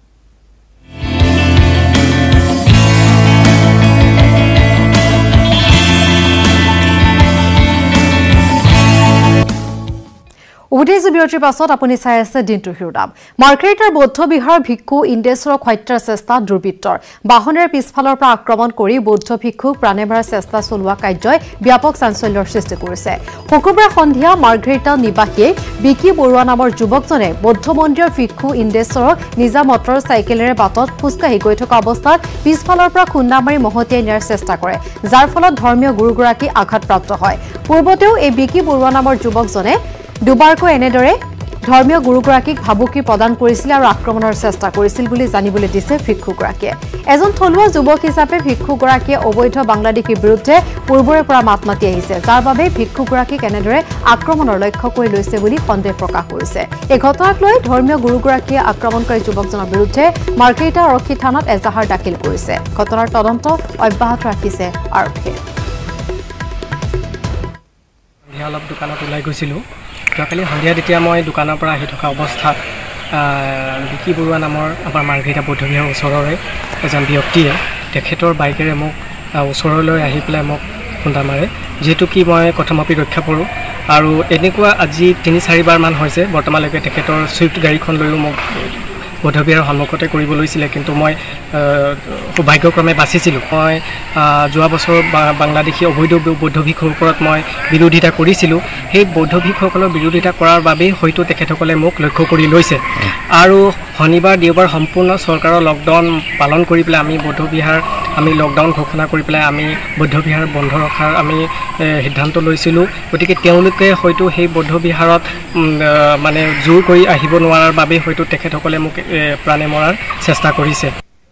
উভতিছো বিৰতিৰ পাছত আপুনি চাই আছে দিনটোৰ শিৰোনাম। মাৰ্কেটাৰ বৌদ্ধ বিহাৰৰ ভিক্ষু ইন্দেশ্বৰক হত্যাৰ চেষ্টা দুৰ্বৃত্তৰ। বাহনেৰে পিছফালৰ পৰা আক্ৰমণ কৰি বৌদ্ধ ভিক্ষুক প্ৰাণে মাৰাৰ চেষ্টা চলোৱা কাৰ্যই ব্যাপক চাঞ্চল্যৰ সৃষ্টি কৰিছে। শুকুৰবাৰে সন্ধিয়া মাৰ্ঘেৰিটা নিবাসী বিকি বৰুৱা নামৰ যুৱকজনে বৌদ্ধ মন্দিৰৰ ভিক্ষু ইন্দেশ্বৰক নিজা মটৰ চাইকেলেৰে বাটত খোজকাঢ়ি গৈ থকা অৱস্থাত পিছফালৰ পৰা খুন্দা মাৰি মহতিয়াই নিয়াৰ চেষ্টা কৰে, যাৰ ফলত ধৰ্মীয় গুৰুগৰাকী আঘাতপ্ৰাপ্ত হয়। পূৰ্বতেও এই বিকি বৰুৱা নামৰ যুৱকজনে দুবাৰকৈ এনেদৰে ধৰ্মীয় গুৰুগৰাকীক ভাবুকি প্ৰদান কৰিছিল আৰু আক্ৰমণৰ চেষ্টা কৰিছিল বুলি জানিবলৈ দিছে ভিক্ষুগৰাকীয়ে। এজন থলুৱা যুৱক হিচাপে ভিক্ষুগৰাকীয়ে অবৈধ বাংলাদেশীৰ বিৰুদ্ধে পূৰ্বৰে পৰা মাত মাতি আহিছে, যাৰ বাবে ভিক্ষুগৰাকীক এনেদৰে আক্ৰমণৰ লক্ষ্য কৰি লৈছে বুলি সন্দেহ প্ৰকাশ কৰিছে। এই ঘটনাক লৈ ধৰ্মীয় গুৰুগৰাকীয়ে আক্ৰমণকাৰী যুৱকজনৰ বিৰুদ্ধে মাৰ্ঘেৰিটা আৰক্ষী থানাত এজাহাৰ দাখিল কৰিছে। ঘটনাৰ তদন্ত অব্যাহত ৰাখিছে আৰক্ষীয়ে। অলপ দোকানত ওলাই গৈছিলোঁ। যোৱাকালি সন্ধিয়া যেতিয়া মই দোকানৰ পৰা আহি থকা অৱস্থাত বিকি বৰুৱা নামৰ আমাৰ মাৰ্ঘেৰিটা বৌদ্ধবিহাৰৰ ওচৰৰে এজন ব্যক্তিয়ে তেখেতৰ বাইকেৰে মোক ওচৰলৈ আহি পেলাই মোক খুন্দা মাৰে, যিহেতু কি মই কথামাপি ৰক্ষা কৰোঁ। আৰু এনেকুৱা আজি তিনি চাৰিবাৰমান হৈছে বৰ্তমানলৈকে তেখেতৰ ছুইফ্ট গাড়ীখন লৈও মোক বৌদ্ধবিহাৰৰ সন্মুখতে কৰিব লৈছিলে, কিন্তু মই সৌভাগ্যক্ৰমে বাচিছিলোঁ। মই যোৱা বছৰ বাংলাদেশী অবৈধ বৌদ্ধ ভিক্ষুৰ ওপৰত মই বিৰোধিতা কৰিছিলোঁ। সেই বৌদ্ধ ভিক্ষুসকলৰ বিৰোধিতা কৰাৰ বাবেই হয়তো তেখেতসকলে মোক লক্ষ্য কৰি লৈছে। আৰু শনিবাৰ দেওবাৰ সম্পূৰ্ণ চৰকাৰৰ লকডাউন পালন কৰি পেলাই আমি বৌদ্ধবিহাৰ আমি লকডাউন ঘোষণা কৰি পেলাই আমি বৌদ্ধবিহাৰ বন্ধ ৰখাৰ আমি সিদ্ধান্ত লৈছিলোঁ। গতিকে তেওঁলোকে হয়তো সেই বৌদ্ধবিহাৰত মানে জোৰ কৰি আহিব নোৱাৰাৰ বাবে হয়তো তেখেতসকলে মোক প্ৰাণে মৰাৰ চেষ্টা কৰিছে।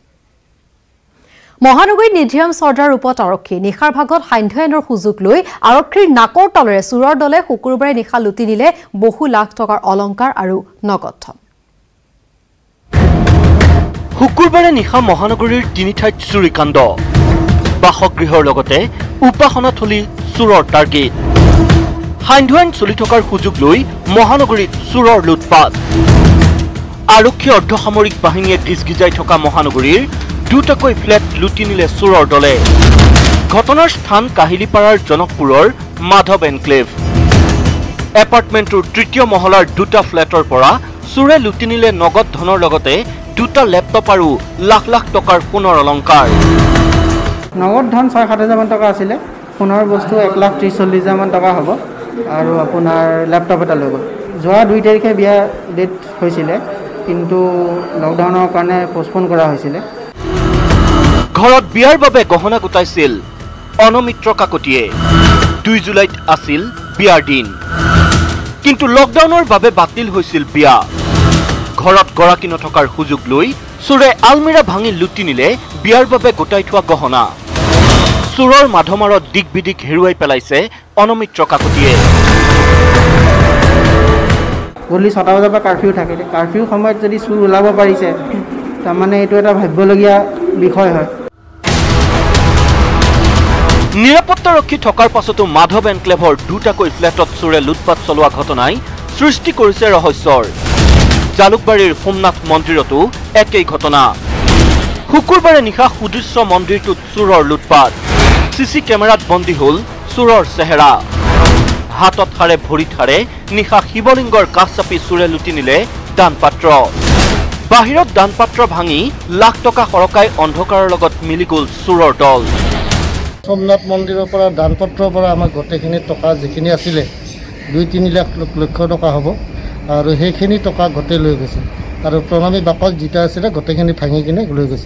মহানগৰীত নিধিৰাম চৰ্দাৰ ৰূপত আৰক্ষী নিশাৰ ভাগত সান্ধ্য আইনৰ সুযোগ লৈ আৰক্ষীৰ নাকৰ তলেৰে চোৰৰ দলে শুকুৰবাৰে নিশা লুটি নিলে বহু লাখ টকাৰ অলংকাৰ আৰু নগদ ধন। শুকুৰবাৰে নিশা মহানগৰীৰ তিনি ঠাইত চুৰিকাণ্ড, বাসগৃহৰ লগতে উপাসনাথলী চোৰৰ টাৰ্গেট। সান্ধ্য আইন চলি থকাৰ সুযোগ লৈ মহানগৰীত চোৰৰ লুটপাট। আৰক্ষী অৰ্ধসামৰিক বাহিনীয়ে গিজগিজাই থকা মহানগৰীৰ দুটাকৈ ফ্লেট লুটি নিলে চোৰৰ দলে। ঘটনাৰ স্থান কাহিলীপাৰাৰ জনকপুৰৰ মাধৱ এনক্লেভ। এপাৰ্টমেণ্টটোৰ তৃতীয় মহলাৰ দুটা ফ্লেটৰ পৰা চোৰে লুটি নিলে নগদ ধনৰ লগতে দুটা লেপটপ আৰু লাখ লাখ টকাৰ সোণৰ অলংকাৰ। নগদ ধন ছয় সাত হাজাৰমান টকা আছিলে, সোণৰ বস্তু এক লাখ ত্ৰিছ চল্লিছ হাজাৰমান টকা হ'ব আৰু আপোনাৰ লেপটপ এটা লৈ গ'ল। যোৱা দুই তাৰিখে বিয়া ডেট হৈছিলে, কিন্তু লকডাউনৰ কাৰণে পষ্টপন কৰা হৈছিলে। ঘৰত বিয়াৰ বাবে গহনা গোটাইছিল অনমিত্ৰ কাকতিয়ে। দুই জুলাইত আছিল বিয়াৰ দিন, কিন্তু লকডাউনৰ বাবে বাতিল হৈছিল বিয়া। ঘৰত গৰাকী নথকাৰ সুযোগ লৈ চোৰে আলমিৰা ভাঙি লুটি নিলে বিয়াৰ বাবে গোটাই থোৱা গহনা। চোৰৰ মাধমাৰত দিক বিদিক হেৰুৱাই পেলাইছে অনমিত্ৰ কাকতিয়ে। গধূলি ছটা বজাৰ পৰা কাৰ্ফিউ থাকে, কাৰ্ফিউ সময়ত যদি চোৰ ওলাব পাৰিছে তাৰমানে এইটো এটা ভাবিবলগীয়া বিষয় হয়। নিৰাপত্তাৰক্ষী থকাৰ পাছতো মাধৱ এনক্লেভৰ দুটাকৈ ফ্লেটত চোৰে লুটপাট চলোৱা ঘটনাই সৃষ্টি কৰিছে ৰহস্যৰ। জালুকবাৰীৰ সোমনাথ মন্দিৰতো একেই ঘটনা। শুকুৰবাৰে নিশা সুদৃশ্য মন্দিৰটোত চোৰৰ লুটপাট। চিচি কেমেৰাত বন্দী হ'ল চোৰৰ চেহেৰা। হাতত হাৰে ভৰিত হাৰে নিশা শিৱলিংগৰ কাষ চাপি চোৰে লুটি নিলে দানপাত্ৰ। বাহিৰত দানপাত্ৰ ভাঙি লাখ টকা সৰকাই অন্ধকাৰৰ লগত মিলি গ'ল চোৰৰ দল। সোমনাথ মন্দিৰৰ পৰা দানপত্ৰৰ পৰা আমাৰ গোটেইখিনি টকা যিখিনি আছিলে দুই তিনি লাখ লক্ষ টকা হ'ব, আৰু সেইখিনি টকা গোটেই লৈ গৈছে, আৰু প্ৰণামী বাকচ যিটা আছিলে গোটেইখিনি ভাঙি কিনে লৈ গৈছে।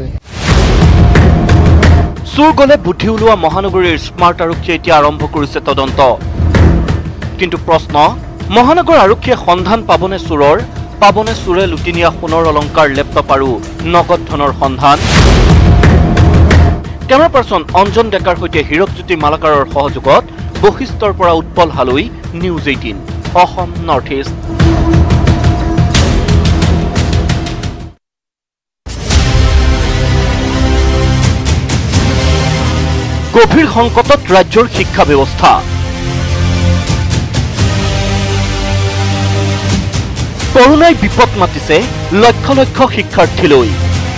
চোৰ গলে বুদ্ধি ওলোৱা মহানগৰীৰ স্মাৰ্ট আৰক্ষীয়ে এতিয়া আৰম্ভ কৰিছে তদন্ত। কিন্তু প্ৰশ্ন, মহানগৰ আৰক্ষীয়ে সন্ধান পাবনে চোৰৰ? পাবনে চোৰে লুটি নিয়া সোণৰ অলংকাৰ, লেপটপ আৰু নগদ ধনৰ সন্ধান? কেমেৰা পাৰ্চন অঞ্জন ডেকাৰ সৈতে হীৰকজ্যোতি মালাকাৰৰ সহযোগত বশিষ্ঠৰ পৰা Utpal Haloi, news eighteen Assam north east. গভীৰ সংকটত ৰাজ্যৰ শিক্ষা ব্যৱস্থা। কৰোনাই বিপদ মাতিছে লক্ষ লক্ষ শিক্ষাৰ্থীলৈ।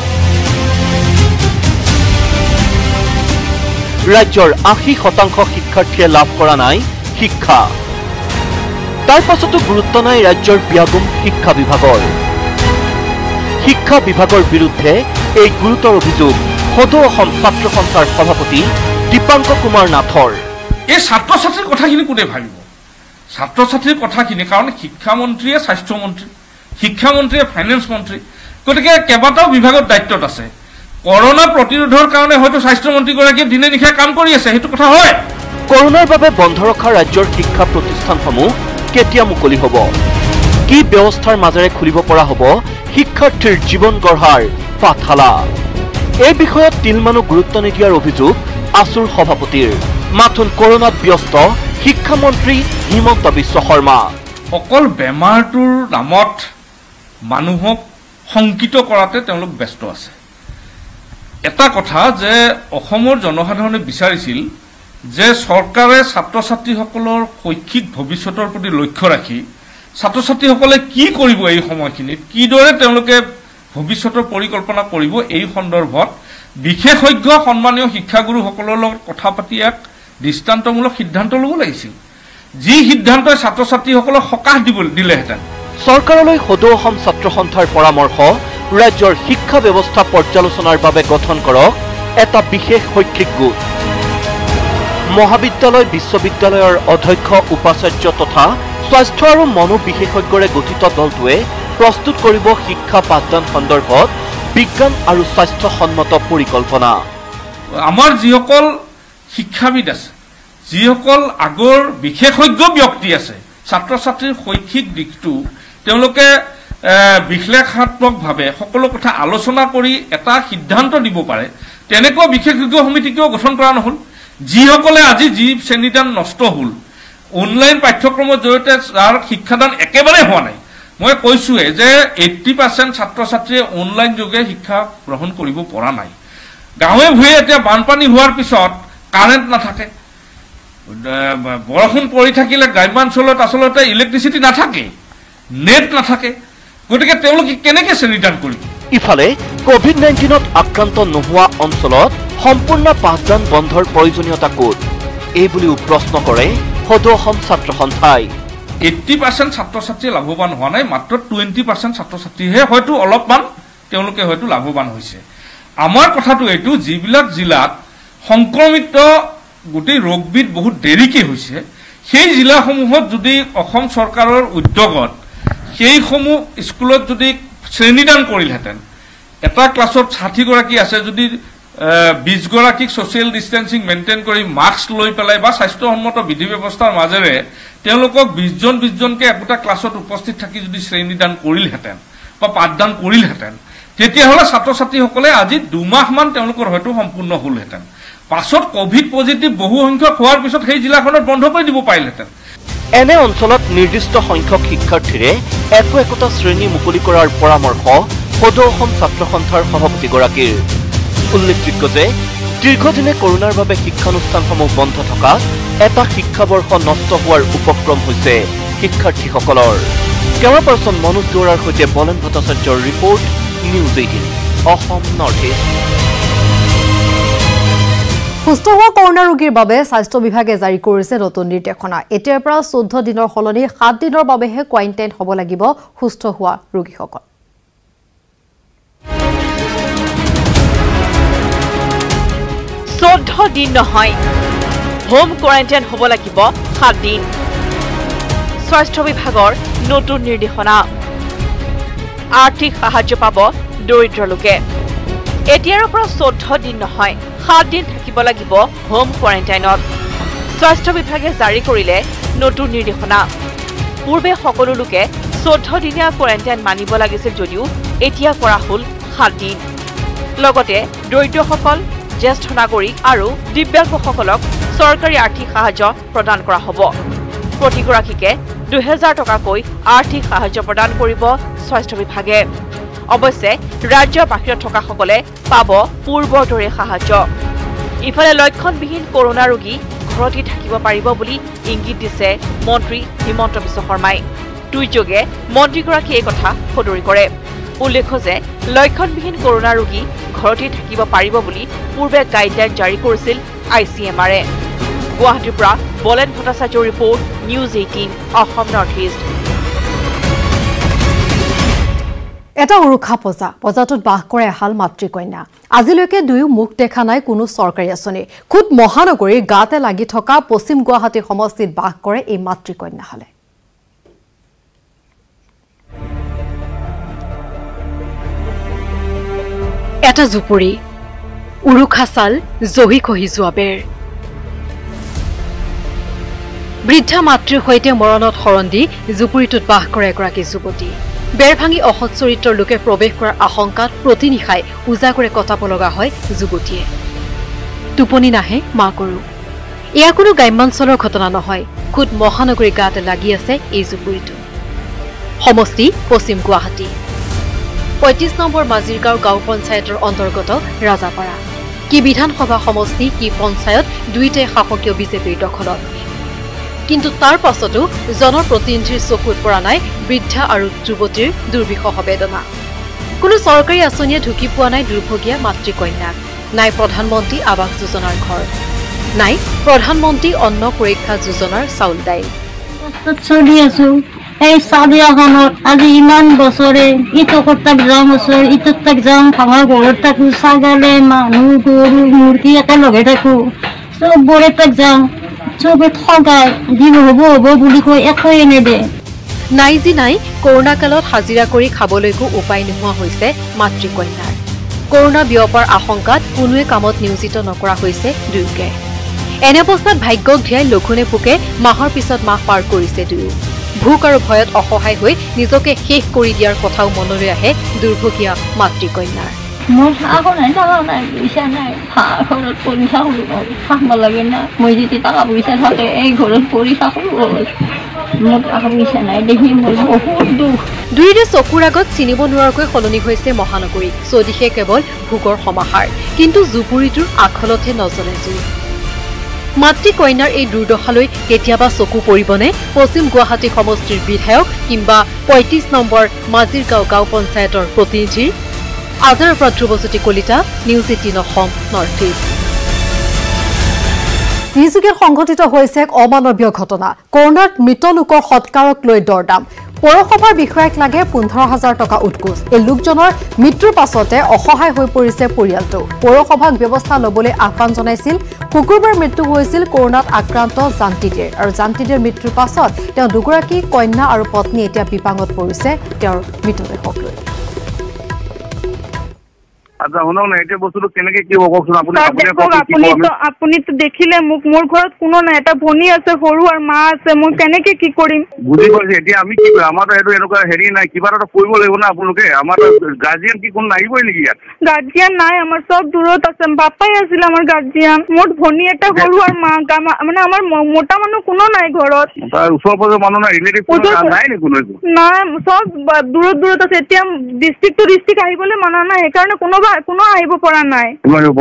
ৰাজ্যৰ আশী শতাংশ শিক্ষাৰ্থীয়ে লাভ কৰা নাই শিক্ষা। তাৰ পাছতো গুৰুত্ব নাই ৰাজ্যৰ ব্যাগুম শিক্ষা বিভাগৰ। শিক্ষা বিভাগৰ বিৰুদ্ধে এই গুৰুতৰ অভিযোগ সদৌ অসম ছাত্ৰ সন্থাৰ সভাপতি দীপাংক কুমাৰ নাথৰ। এই ছাত্ৰ ছাত্ৰীৰ কথাখিনি কোনে ভাবিব? ছাত্ৰ ছাত্ৰীৰ কথাখিনি, কাৰণ শিক্ষামন্ত্ৰীয়ে স্বাস্থ্যমন্ত্ৰী, শিক্ষামন্ত্ৰীয়ে ফাইনেন্স মন্ত্ৰী, গতিকে কেইবাটাও বিভাগৰ দায়িত্বত আছে। কৰোনা প্ৰতিৰোধৰ কাৰণে হয়তো স্বাস্থ্যমন্ত্ৰীগৰাকীয়ে দিনে নিশাই কাম কৰি আছে, সেইটো কথা হয়। কৰোনাৰ বাবে বন্ধ ৰখা ৰাজ্যৰ শিক্ষা প্ৰতিষ্ঠানসমূহ কেতিয়া মুকলি হ'ব? কি ব্যৱস্থাৰ মাজেৰে খুলিব পৰা হ'ব শিক্ষাৰ্থীৰ জীৱন গঢ়াৰ পাঠশালা? এই বিষয়ত তিলমানো গুৰুত্ব নিদিয়াৰ অভিযোগ আছুৰ সভাপতিৰ। মাথোন কৰোনাত ব্যস্ত শিক্ষামন্ত্ৰী হিমন্ত বিশ্ব শৰ্মা। অকল বেমাৰটোৰ নামত মানুহক শংকিত কৰাতে তেওঁলোক ব্যস্ত আছে। এটা কথা যে অসমৰ জনসাধাৰণে বিচাৰিছিল যে চৰকাৰে ছাত্ৰ ছাত্ৰীসকলৰ শৈক্ষিক ভৱিষ্যতৰ প্ৰতি লক্ষ্য ৰাখি ছাত্ৰ ছাত্ৰীসকলে কি কৰিব এই সময়খিনিত কিদৰে তেওঁলোকে ভৱিষ্যতৰ পৰিকল্পনা কৰিব এই সন্দৰ্ভত বিশেষজ্ঞ সন্মানীয় শিক্ষাগুৰুসকলৰ লগত কথা পাতি এক দৃষ্টান্তমূলক সিদ্ধান্ত ল'ব লাগিছিল যি সিদ্ধান্তই ছাত্ৰ ছাত্ৰীসকলক সকাহ দিব দিলেহেঁতেন চৰকাৰলৈ সদৌ অসম ছাত্ৰ সন্থাৰ পৰামৰ্শ ৰাজ্যৰ শিক্ষা ব্যৱস্থা পৰ্যালোচনাৰ বাবে গঠন কৰক এটা বিশেষ শৈক্ষিক গোট মহাবিদ্যালয় বিশ্ববিদ্যালয়ৰ অধ্যক্ষ উপাচাৰ্য তথা স্বাস্থ্য আৰু মনোবিশেষজ্ঞৰে গঠিত দলটোৱে প্ৰস্তুত কৰিব শিক্ষা পাঠদান সন্দৰ্ভত বিজ্ঞান আৰু স্বাস্থ্যসন্মত পৰিকল্পনা আমাৰ যিসকল শিক্ষাবিদ আছে যিসকল আগৰ বিশেষজ্ঞ ব্যক্তি আছে ছাত্ৰ ছাত্ৰীৰ শৈক্ষিক দিশটো তেওঁলোকে বিশ্লেষণাত্মকভাৱে সকলো কথা আলোচনা কৰি এটা সিদ্ধান্ত দিব পাৰে তেনেকুৱা বিশেষজ্ঞ সমিতিকেও গঠন কৰা নহ'ল যিসকলে আজি যি শ্ৰেণীদান নষ্ট হ'ল অনলাইন পাঠ্যক্ৰমৰ জৰিয়তে যাৰ শিক্ষাদান একেবাৰে হোৱা নাই মই কৈছোৱে যে eighty percent ছাত্ৰ ছাত্ৰীয়ে অনলাইন যোগে শিক্ষা গ্ৰহণ কৰিব পৰা নাই গাঁৱে ভূঞে এতিয়া বানপানী হোৱাৰ পিছত কাৰেণ্ট নাথাকে বৰষুণ পৰি থাকিলে গ্ৰাম্যাঞ্চলত আচলতে ইলেক্ট্ৰিচিটি নাথাকে নেট নাথাকে গতিকে তেওঁলোকে কেনেকৈ শ্ৰেণীদান কৰিব ইফালে কোভিড নাইণ্টিনত আক্ৰান্ত নোহোৱা অঞ্চলত সম্পূৰ্ণ পাঠদান বন্ধৰ প্ৰয়োজনীয়তা ক'ত এই বুলিও প্ৰশ্ন কৰে সদৌ অসম ছাত্ৰ সন্থাই eighty percent ছাত্ৰ ছাত্ৰী লাভৱান হোৱা নাই মাত্ৰ twenty percent ছাত্ৰ ছাত্ৰীহে হয়তো অলপমান তেওঁলোকে হয়তো লাভৱান হৈছে আমাৰ কথাটো এইটো যিবিলাক জিলাত সংক্ৰমিত গোটেই ৰোগবিধ বহুত দেৰিকে হৈছে সেই জিলাসমূহত যদি অসম চৰকাৰৰ উদ্যোগত সেইসমূহ স্কুলত যদি শ্ৰেণীদান কৰিলহেঁতেন এটা ক্লাছত ষাঠি গৰাকী আছে যদি বিশ গৰাকীক ছ'চিয়েল ডিষ্টেন্সিং মেইনটেইন কৰি মাস্ক লৈ পেলাই বা স্বাস্থ্যসন্মত বিধি ব্যৱস্থাৰ মাজেৰে তেওঁলোকক বিশজন বিশজনকে একোটা ক্লাছত উপস্থিত থাকি যদি শ্ৰেণীদান কৰিলহেঁতেন বা পাঠদান কৰিলহেঁতেন তেতিয়াহ'লে ছাত্ৰ ছাত্ৰীসকলে আজি দুমাহমান তেওঁলোকৰ হয়তো সম্পূৰ্ণ হ'লহেঁতেন পাছত কোভিড পজিটিভ বহু সংখ্যক হোৱাৰ পিছত সেই জিলাখনত বন্ধ কৰি দিব পাৰিলহেঁতেন এনে অঞ্চলত নিৰ্দিষ্ট সংখ্যক শিক্ষাৰ্থীৰে একো একোটা শ্ৰেণী মুকলি কৰাৰ পৰামৰ্শ সদৌ অসম ছাত্ৰ সন্থাৰ সভাপতিগৰাকীৰ উল্লেখযোগ্য যে দীৰ্ঘদিনে কৰোনাৰ বাবে শিক্ষানুষ্ঠানসমূহ বন্ধ থকা এটা শিক্ষাবৰ্ষ নষ্ট হোৱাৰ উপক্ৰম হৈছে শিক্ষাৰ্থীসকলৰ কেমেৰা পাৰ্চন মনোজ দুৱৰাৰ সৈতে বলেন ভট্টাচাৰ্যৰ report news eighteen Assam north east সুস্থ হোৱা কৰোনা ৰোগীৰ বাবে স্বাস্থ্য বিভাগে জাৰি কৰিছে নতুন নিৰ্দেশনা এতিয়াৰ পৰা চৈধ্য দিনৰ সলনি সাত দিনৰ বাবেহে কোৱাৰেণ্টাইন হ'ব লাগিব সুস্থ হোৱা ৰোগীসকল চৈধ্য দিন নহয় হোম কোৱাৰেণ্টাইন হ'ব লাগিব সাত দিন স্বাস্থ্য বিভাগৰ নতুন নিৰ্দেশনা আৰ্থিক সাহায্য পাব দৰিদ্ৰ লোকে এতিয়াৰ পৰা চৈধ্য দিন নহয় সাত দিন থাকিব লাগিব হোম কোৱাৰেণ্টাইনত স্বাস্থ্য বিভাগে জাৰি কৰিলে নতুন নিৰ্দেশনা পূৰ্বে সকলো লোকে চৈধ্য দিনীয়া কোৱাৰেণ্টাইন মানিব লাগিছিল যদিও এতিয়া কৰা হ'ল সাত দিন লগতে দৰিদ্ৰসকল জ্যেষ্ঠ নাগৰিক আৰু দিব্যাংগসকলক চৰকাৰী আৰ্থিক সাহায্য প্ৰদান কৰা হ'ব প্ৰতিগৰাকীকে দুহেজাৰ টকাকৈ আৰ্থিক সাহায্য প্ৰদান কৰিব স্বাস্থ্য বিভাগে অৱশ্যে ৰাজ্যৰ বাহিৰত থকাসকলে পাব পূৰ্বৰ দৰে সাহায্য ইফালে লক্ষণবিহীন কৰোনা ৰোগী ঘৰতে থাকিব পাৰিব বুলি ইংগিত দিছে মন্ত্ৰী হিমন্ত বিশ্ব শৰ্মাই টুইটযোগে মন্ত্ৰীগৰাকীয়ে এই কথা সদৰি কৰে উল্লেখ্য যে লক্ষণবিহীন কৰোনা ৰোগী ঘৰতে থাকিব পাৰিব বুলি পূৰ্বে গাইডলাইন জাৰি কৰিছিল আই চি এম আৰে গুৱাহাটীৰ পৰা বলেন ভট্টাচাৰ্যৰ report news eighteen Assam north east এটা উৰুখা পজা পজাটোত বাস কৰে এহাল মাতৃকন্যা আজিলৈকে দুয়ো মুখ দেখা নাই কোনো চৰকাৰী আঁচনি খুদ মহানগৰীৰ গাতে লাগি থকা পশ্চিম গুৱাহাটী সমষ্টিত বাস কৰে এই মাতৃকন্যাহালে এটা জুপুৰি উৰুখা চাল জহি খহি যোৱা বেৰ বৃদ্ধা মাতৃৰ সৈতে মৰণত শৰণ দি জুপুৰিটোত বাস কৰে এগৰাকী যুৱতী বেৰ ভাঙি অসৎ চৰিত্ৰৰ লোকে প্ৰৱেশ কৰাৰ আশংকাত প্ৰতিনিশাই উজাগৰে কটাব লগা হয় যুৱতীয়ে টোপনি নাহে মাকৰো এয়া কোনো গ্ৰাম্যাঞ্চলৰ ঘটনা নহয় খুদ মহানগৰী গাতে লাগি আছে এই জুপুৰিটো সমষ্টি পশ্চিম গুৱাহাটী পঁয়ত্ৰিশ নম্বৰ মাজিৰগাঁও গাঁও পঞ্চায়তৰ অন্তৰ্গত ৰাজাপাৰা কি বিধানসভা সমষ্টি কি পঞ্চায়ত দুইটাই শাসকীয় বিজেপিৰ দখলত কিন্তু তাৰ পাছতো জনপ্ৰতিনিধিৰ চকুত পৰা নাই বৃদ্ধা আৰু যুৱতীৰ দুৰ্বিষহ বেদনা কোনো চৰকাৰী আঁচনিয়ে ঢুকি পোৱা নাই দুৰ্ভগীয়া মাতৃকন্যাক নাই প্ৰধানমন্ত্ৰী আৱাস যোজনাৰ ঘৰ নাই প্ৰধানমন্ত্ৰী অন্ন সুৰক্ষা যোজনাৰ চাউল দাইল চলি আছো এই চাৰিয়াখনত আজি ইমান বছৰে ইটো কৰ্তাক যাওঁ বছৰ ইটোত তাক যাওঁ ভাঙা ঘৰত থাকো ছাগলে মানুহ গৰু মুৰ্গী একেলগে থাকো চবৰে তাক যাওঁ চবে ঠগাই দিব হ'ব হ'ব বুলি কৈ একোৱে নেদে নাই যি নাই কৰোণা কালত হাজিৰা কৰি খাবলৈকো উপায় নোহোৱা হৈছে মাতৃকন্যাৰ কৰোণা বিয়পাৰ আশংকাত কোনোৱে কামত নিয়োজিত নকৰা হৈছে দুয়োকে এনে অৱস্থাত ভাগ্যক ধিয়াই লঘোণে পোকে মাহৰ পিছত মাহ পাৰ কৰিছে দুয়ো ভোক আৰু ভয়ত অসহায় হৈ নিজকে শেষ কৰি দিয়াৰ কথাও মনলৈ আহে দুৰ্ভগীয়া মাতৃকন্যাৰ মোৰ আকৌ নাই টকা নাই পইচা নাই ঘৰত পৰি থাকোঁ খাব লাগে না মই যদি টকা পইচা থাকে এই ঘৰত পৰি থাকোঁ মোৰ টকা পইচা নাই দেখি মোৰ বহুত দুখ দুয়োৰে চকুৰ আগত চিনিব নোৱাৰাকৈ সলনি হৈছে মহানগৰী চৌদিশে কেৱল ভোগৰ সমাহাৰ কিন্তু জুপুৰিটোৰ আখলতহে নজলে জুই মাতৃকন্যাৰ এই দুৰ্দশালৈ কেতিয়াবা চকু পৰিবনে পশ্চিম গুৱাহাটী সমষ্টিৰ বিধায়ক কিংবা পঁয়ত্ৰিশ নম্বৰ মাজিৰগাঁও গাঁও পঞ্চায়তৰ প্ৰতিনিধিৰ আজাৰৰ পৰা Dhruvajyoti Kalita news eighteen Assam north east তিনিচুকীয়াত সংঘটিত হৈছে এক অমানৱীয় ঘটনা কৰোণাত মৃত লোকৰ সৎকাৰক লৈ দৰদাম পৌৰসভাৰ বিষয়াক লাগে পোন্ধৰ হাজাৰ টকা উৎকোচ এই লোকজনৰ মৃত্যুৰ পাছতে অসহায় হৈ পৰিছে পৰিয়ালটো পৌৰসভাক ব্যৱস্থা ল'বলৈ আহ্বান জনাইছিল শুকুৰবাৰ মৃত্যু হৈছিল কৰোণাত আক্ৰান্ত জান্তিদেৰ আৰু জান্তিদেৰ মৃত্যুৰ পাছত তেওঁ দুগৰাকী কন্যা আৰু পত্নী এতিয়া বিপাঙত পৰিছে তেওঁৰ মৃতদেহক লৈ আচ্ছা শুনক না এটা বস্তুটো কেনেকে কি হ'ব কওকচোন আপুনি আপুনি তো আপুনি তো দেখিলে মোক মোৰ ঘৰত কোনো নাই এটা ভনী আছে সৰু আৰু মা আছে মই কেনেকে কি কৰিম বুজি পাইছে এতিয়া আমি কি কৰিম আমাৰ এইটো এনেকুৱা হেৰি নাই কিবা এটা কৰিব লাগিব না আপোনালোকে আমাৰ গাৰ্জিয়ান কি কোনো নাহিবই নেকি ইয়াত গাৰ্জিয়ান নাই আমাৰ চব দূৰত আছে পাপাই আছিল আমাৰ গাৰ্জিয়ান মোৰ ভনী এটা সৰু আৰু মা মানে আমাৰ মোটা মানুহ কোনো নাই ঘৰত তাৰ ওচৰ পাজৰ মানুহ নাই ৰিলেটিভ নাই নে কোনো নাই চব দূৰত দূৰত আছে এতিয়া ডিষ্ট্ৰিক্ট টু ডিষ্ট্ৰিক্ট আহিবলৈ মানা নাই সেইকাৰণে কোনো কোনো আহিব পৰা নাই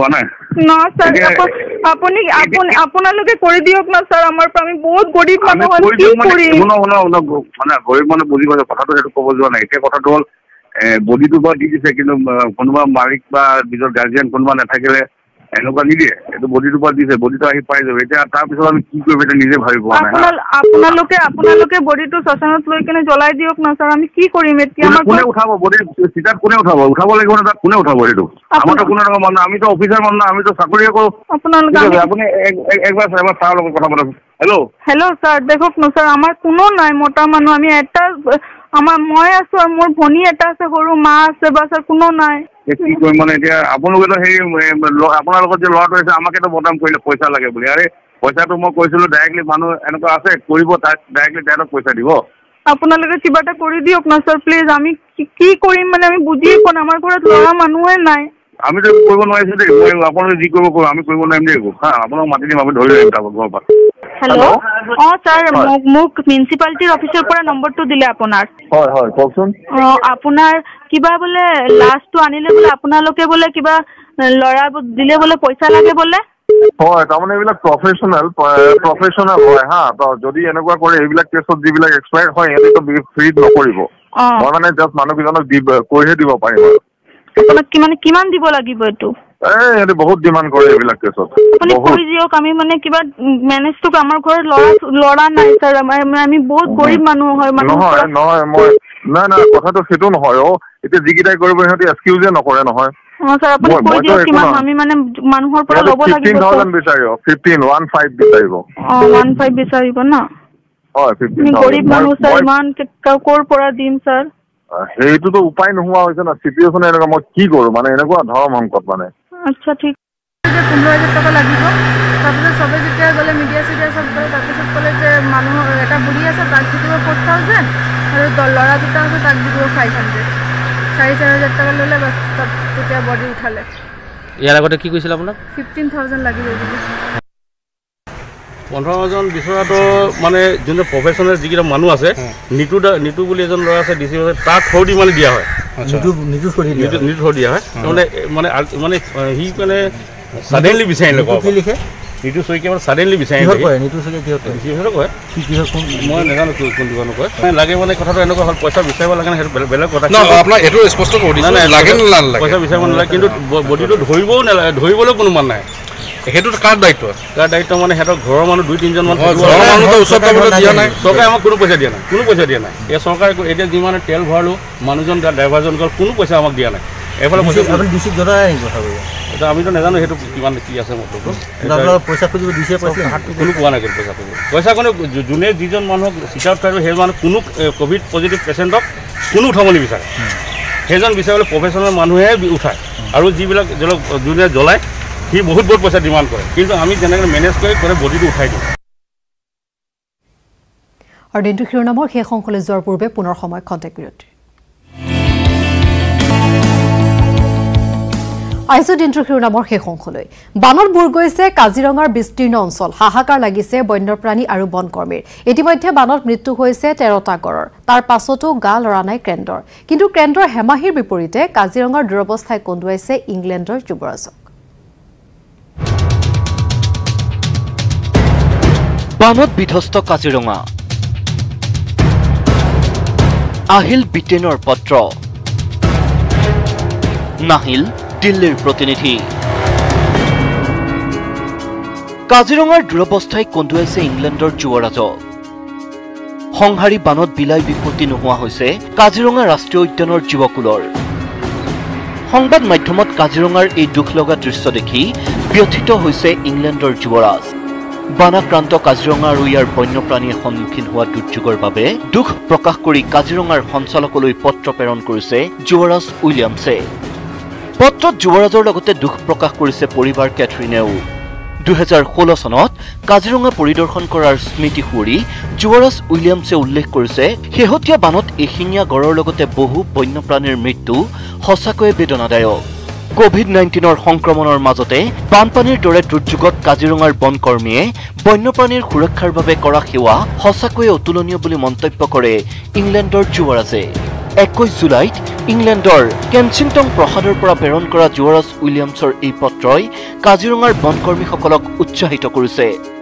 না স্যার আপনি আপোনালোকে কৰি দিয়ক না স্যার আমাৰ আমি বহুত গৰীব মানুহ কি কৰি শুনো শুনো মানে গৰীব মানুহ বুজি পাইছে কথাটো সেইটো ক'ব যোৱা নাই এতিয়া কথাটো হ'ল বডিটো বা দি দিছে কিন্তু কোনোবা মালিক বা নিজৰ গাৰ্জিয়ান কোনোবা নাথাকিলে এনেকুৱা নিদিয়ে এইটো বডিটো পৰা দিছে বডিটো আহি পাই যাব এতিয়া তাৰপিছত আমি কি কৰিব এতিয়া নিজে ভাবিব আপোনালোকে আপোনালোকে বডিটো শ্মশানত লৈ কিনে জ্বলাই দিয়ক না স্যার আমি কি কৰিম এতিয়া আমাৰ কোনে উঠাব বডি চিটাত কোনে উঠাব উঠাব লাগিব না তাত কোনে উঠাব এইটো আমাৰতো কোনো ৰকম মানুহ আমি তো অফিচাৰ মানুহ আমি তো চাকৰিয়ে কৰোঁ আপোনালোকে আপুনি একবাৰ এবাৰ ছাৰৰ লগত কথা পাতক হেল্ল' হেল্ল' স্যার দেখক না স্যার আমাৰ কোনো নাই মোটা মানুহ আমি এটা আমাৰ মই আছো আৰু মোৰ ভনী এটা আছে সৰু মা আছে বা স্যার কোনো নাই কি কৰিম মানে এতিয়া আপোনালোকেতো সেই আপোনাৰ লগত যে ল'ৰাটো আছে আমাকেতো বদনাম কৰিলে পইচা লাগে বুলি আৰে পইচাটো মই কৈছিলোঁ ডাইৰেক্টলি মানুহ এনেকুৱা আছে কৰিব তাক ডাইৰেক্টলি তেহেঁতক পইচা দিব আপোনালোকে কিবা এটা কৰি দিয়ক না স্যার প্লিজ আমি কি কৰিম মানে আমি বুজিয়ে পোৱা নাই আমাৰ ঘৰত ল'ৰা মানুহে নাই আমিতো কৰিব নোৱাৰিছোঁ দেই মই আপোনালোকে যি কৰিব কৰোঁ আমি কৰিব নোৱাৰিম দেই হা আপোনাক মাতি দিম আমি ধৰি আহিম তাৰপৰা ঘৰৰ পৰা হেল্ল' অঁ ছাৰ মোক মিউনিচিপালিটিৰ অফিচৰ পৰা নম্বৰটো দিলে আপোনাৰ হয় হয় কওকচোন অঁ আপোনাৰ কিবা বোলে লাষ্টটো আনিলে বোলে আপোনালোকে বোলে কিবা ল'ৰা দিলে বোলে পইচা লাগে বোলে হয় তাৰমানে এইবিলাক প্ৰফেচনেল প্ৰফেচনেল হয় হা যদি এনেকুৱা কৰে এইবিলাক কেছত যিবিলাক এক্সপায়াৰ হয় সিহঁতেতো ফ্ৰীত নকৰিব মই মানে জাষ্ট মানুহকেইজনক কৈহে দিব পাৰিম আপোনাক কিমান কিমান দিব লাগিব এইটো এই বহুত ডিমাণ্ড কৰে এইবিলাক কেছত আপুনি কৈ দিয়ক আমি মানে কিবা মেনেজটো আমাৰ ঘৰত ল'ৰা ল'ৰা নাই ছাৰ আমি বহুত গৰীব মানুহ হয় নহয় নহয় মই নাই নাই কথাটো সেইটো নহয় অ এতিয়া যিকেইটাই কৰিব সিহঁতে এক্সকিউজে নকৰে নহয় অঁ ছাৰ আপুনি কৈ দিয়ক কিমান আমি মানে মানুহৰ পৰা ল'ব লাগিব ফিফটিন থাউজেণ্ড বিচাৰিব ফিফটিন ওৱান ফাইভ বিচাৰিব অঁ ওৱান ফাইভ বিচাৰিব ন হয় ফিফটিন গৰীব মানুহ ছাৰ ইমান ক'ৰ পৰা দিম ছাৰ সেইটোতো উপায় নোহোৱা হৈছে না চিটুৱেশ্যন এনেকুৱা মই কি কৰোঁ মানে এনেকুৱা ধৰম সংকট মানে আচ্ছা ঠিক পোন্ধৰ হাজাৰ টকা লাগিব তাৰপিছত চবে যেতিয়া গ'লে মিডিয়া চিডিয়া চব গ'লে তাৰপিছত ক'লে যে মানুহ এটা বুঢ়ী আছে তাক দি দিব ফ'ৰ থাউজেণ্ড আৰু ল'ৰা দুটা আছে তাক দি দিব ফাইভ হাণ্ড্ৰেড চাৰি চাৰি হাজাৰ টকা ল'লে বাছ তাত তেতিয়া বডি উঠালে ইয়াৰ আগতে কি কৈছিল আপোনাক ফিফটিন থাউজেণ্ড লাগিব বুলি পোন্ধৰ হাজাৰ বিচৰাটো মানে যোনটো প্ৰফেচনেল যিকেইটা মানুহ আছে নিতু নিতু বুলি এজন ল'ৰা আছে ডি চি তাক থৈ দি মানে দিয়া হয় নিতু নিতু থৈ দিয়া নিতু থৈ দিয়া হয় মানে মানে মানে সি মানে ছাডেনলি বিচাৰিলে কি লিখে নিতু শইকীয়া মানে সাডেনলি বিচাৰি কিহত কয় নিতু শইকীয়া কিহত কয় কিহত কয় কি কিহত কোন মই নাজানো কোন দোকানত কয় মানে লাগে মানে কথাটো এনেকুৱা হ'ল পইচা বিচাৰিব লাগে না সেইটো বেলেগ কথা না আপোনাৰ এটো স্পষ্ট কৰি দিছে লাগে না নালাগে পইচা বিচাৰিব নালাগে কিন্তু বডিটো ধৰিবও নালাগে ধৰিবলৈ কোনো মান নাই সেইটো কাৰ দায়িত্ব কাৰ দায়িত্ব মানে হেতৰ ঘৰৰ মানুহ দুই তিনজন মান ঘৰৰ মানুহ তো ওচৰত পাবলৈ দিয়া নাই চৰকাৰে আমাক কোনো পইচা দিয়া নাই কোনো পইচা দিয়া নাই এই চৰকাৰে এতিয়া যিমানে তেল ভৰালো মানুহজন ড্ৰাইভাৰজন গ'ল কোনো পইচা আমাক দিয়া নাই এফালে পইচা আপুনি ডিসি জনাই নাই কথা কয় এটা আমিতো নাজানো সেইটো কিমান কি আছে মতলবটো আপোনালোক পইচা খুজিব দিছে পইচা কোনো পোৱা নাই পইচা খুজিব পইচা কোনো যোনে যিজন মানুহক চিকাউট কৰে সেই মানুহ কোনো কোভিড পজিটিভ পেচেণ্টক কোনো উঠাব নিবিচাৰে সেইজন বিচাৰিলে প্ৰফেচনেল মানুহে উঠায় আৰু যিবিলাক যোনে জ্বলায় সি বহুত বহুত পইচা ডিমাণ্ড কৰে কিন্তু আমি যেনেকৈ মেনেজ কৰি কৰে বডিটো উঠাই দিওঁ আৰু দিনটো শিৰোনামৰ শেষ অংশলৈ যোৱাৰ পূৰ্বে পুনৰ সময় খন্তেক বিৰতি আইছো দিনটোৰ শিৰোনামৰ শেষ অংশলৈ বানত বুৰ গৈছে কাজিৰঙাৰ বিস্তীৰ্ণ অঞ্চল হাহাকাৰ লাগিছে বন্যপ্ৰাণী আৰু বনকৰ্মীৰ ইতিমধ্যে বানত মৃত্যু হৈছে তেৰটা গড়ৰ তাৰ পাছতো গা লৰা নাই কেন্দ্ৰৰ কিন্তু কেন্দ্ৰৰ হেমাহিৰ বিপৰীতে কাজিৰঙাৰ দুৰৱস্থাই কন্দুৱাইছে ইংলেণ্ডৰ যুৱৰাজক বানত বিধ্বস্ত কাজিৰঙা আহিল ব্ৰিটেইনৰ পত্ৰ নাহিল দিল্লীৰ প্ৰতিনিধি কাজিৰঙাৰ দুৰৱস্থাই কন্দুৱাইছে ইংলেণ্ডৰ যুৱৰাজক সংহাৰী বানত বিলাই বিপত্তি নোহোৱা হৈছে কাজিৰঙা ৰাষ্ট্ৰীয় উদ্যানৰ যুৱকুলৰ সংবাদ মাধ্যমত কাজিৰঙাৰ এই দুখ লগা দৃশ্য দেখি ব্যথিত হৈছে ইংলেণ্ডৰ যুৱৰাজ বানাক্ৰান্ত কাজিৰঙা আৰু ইয়াৰ বন্যপ্ৰাণীয়ে সন্মুখীন হোৱা দুৰ্যোগৰ বাবে দুখ প্ৰকাশ কৰি কাজিৰঙাৰ সঞ্চালকলৈ পত্ৰ প্ৰেৰণ কৰিছে যুৱৰাজ উইলিয়ামছে পত্ৰত যুৱৰাজৰ লগতে দুখ প্ৰকাশ কৰিছে পৰিবাৰ কেথৰিনেও দুহেজাৰ ষোল্ল চনত কাজিৰঙা পৰিদৰ্শন কৰাৰ স্মৃতি সুঁৱৰি যুৱৰাজ উইলিয়ামছে উল্লেখ কৰিছে শেহতীয়া বানত এশিঙীয়া গড়ৰ লগতে বহু বন্যপ্ৰাণীৰ মৃত্যু সঁচাকৈয়ে বেদনাদায়ক কোভিড নাইণ্টিনৰ সংক্ৰমণৰ মাজতে বানপানীৰ দৰে দুৰ্যোগত কাজিৰঙাৰ বনকৰ্মীয়ে বন্যপ্ৰাণীৰ সুৰক্ষাৰ বাবে কৰা সেৱা সঁচাকৈয়ে অতুলনীয় বুলি মন্তব্য কৰে ইংলেণ্ডৰ যুৱৰাজে একৈশ জুলাইত ইংলেণ্ডৰ কেনচিংটন প্ৰসাদৰ পৰা প্ৰেৰণ কৰা যুৱৰাজ উইলিয়ামছৰ এই পত্ৰই কাজিৰঙাৰ বনকৰ্মীসকলক উৎসাহিত কৰিছে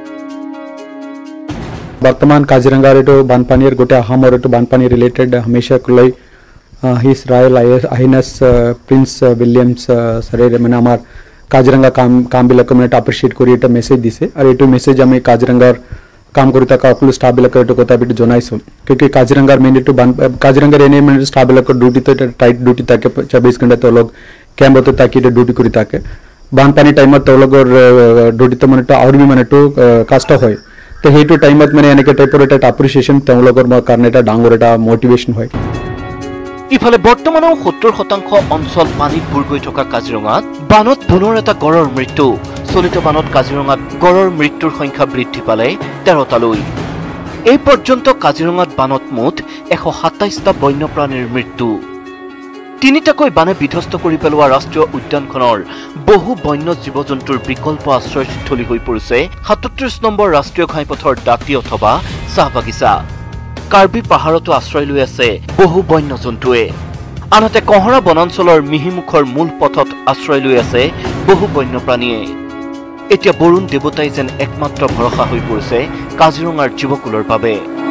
বৰ্তমান কাজিৰঙাৰ এইটো বানপানীৰ গোটেই অসমৰ এইটো বানপানী ৰিলেটেড হমেশা লৈ his royal highness prince Williams ছাৰে মানে আমাৰ কাজিৰঙা কাম কামবিলাক মানে এপ্ৰিচিয়েট কৰি এটা মেছেজ দিছে আৰু এইটো মেছেজ আমি কাজিৰঙাৰ কাম কৰি থকা সকলো ষ্টাফবিলাকৰ এইটো কথা আমি জনাইছোঁ কিয় কাজিৰঙাৰ মেইন এইটো কাজিৰঙাৰ এনে মানে ষ্টাফবিলাকৰ ডিউটিটো এটা টাইট ডিউটি থাকে চৌবিশ ঘণ্টা তেওঁলোক কেম্পতে থাকি এটা ডিউটি কৰি থাকে বানপানী টাইমত তেওঁলোকৰ ডিউটিটো মানে আৰু মানে এইটো কষ্ট হয় তো সেইটো টাইমত মানে এনেকৈ টাইপৰ এটা এপ্ৰিচিয়েশ্যন তেওঁলোকৰ কাৰণে এটা ডাঙৰ এটা মটিভেশ্যন হয় ইফালে বৰ্তমানৰ সত্তৰ শতাংশ অঞ্চল পানীত বুৰ গৈ থকা কাজিৰঙাত বানত পুনৰ এটা গড়ৰ মৃত্যু চলিত বানত কাজিৰঙাত গড়ৰ মৃত্যুৰ সংখ্যা বৃদ্ধি পালে তেৰটালৈ এই পৰ্যন্ত কাজিৰঙাত বানত মুঠ এশ সাতাইশটা বন্যপ্ৰাণীৰ মৃত্যু তিনিটাকৈ বানে বিধ্বস্ত কৰি পেলোৱা ৰাষ্ট্ৰীয় উদ্যানখনৰ বহু বন্য জীৱ জন্তুৰ বিকল্প আশ্ৰয়স্থলী হৈ পৰিছে সাতত্ৰিশ নম্বৰ ৰাষ্ট্ৰীয় ঘাইপথৰ দাঁতি অথবা চাহ বাগিচা কাৰ্বি পাহাৰতো আশ্ৰয় লৈ আছে বহু বন্য জন্তুৱে আনহাতে কহৰা বনাঞ্চলৰ মিহিমুখৰ মূল পথত আশ্ৰয় লৈ আছে বহু বন্যপ্ৰাণীয়ে এতিয়া বৰুণ দেৱতাই যেন একমাত্ৰ ভৰসা হৈ পৰিছে কাজিৰঙাৰ যুৱকুলৰ বাবে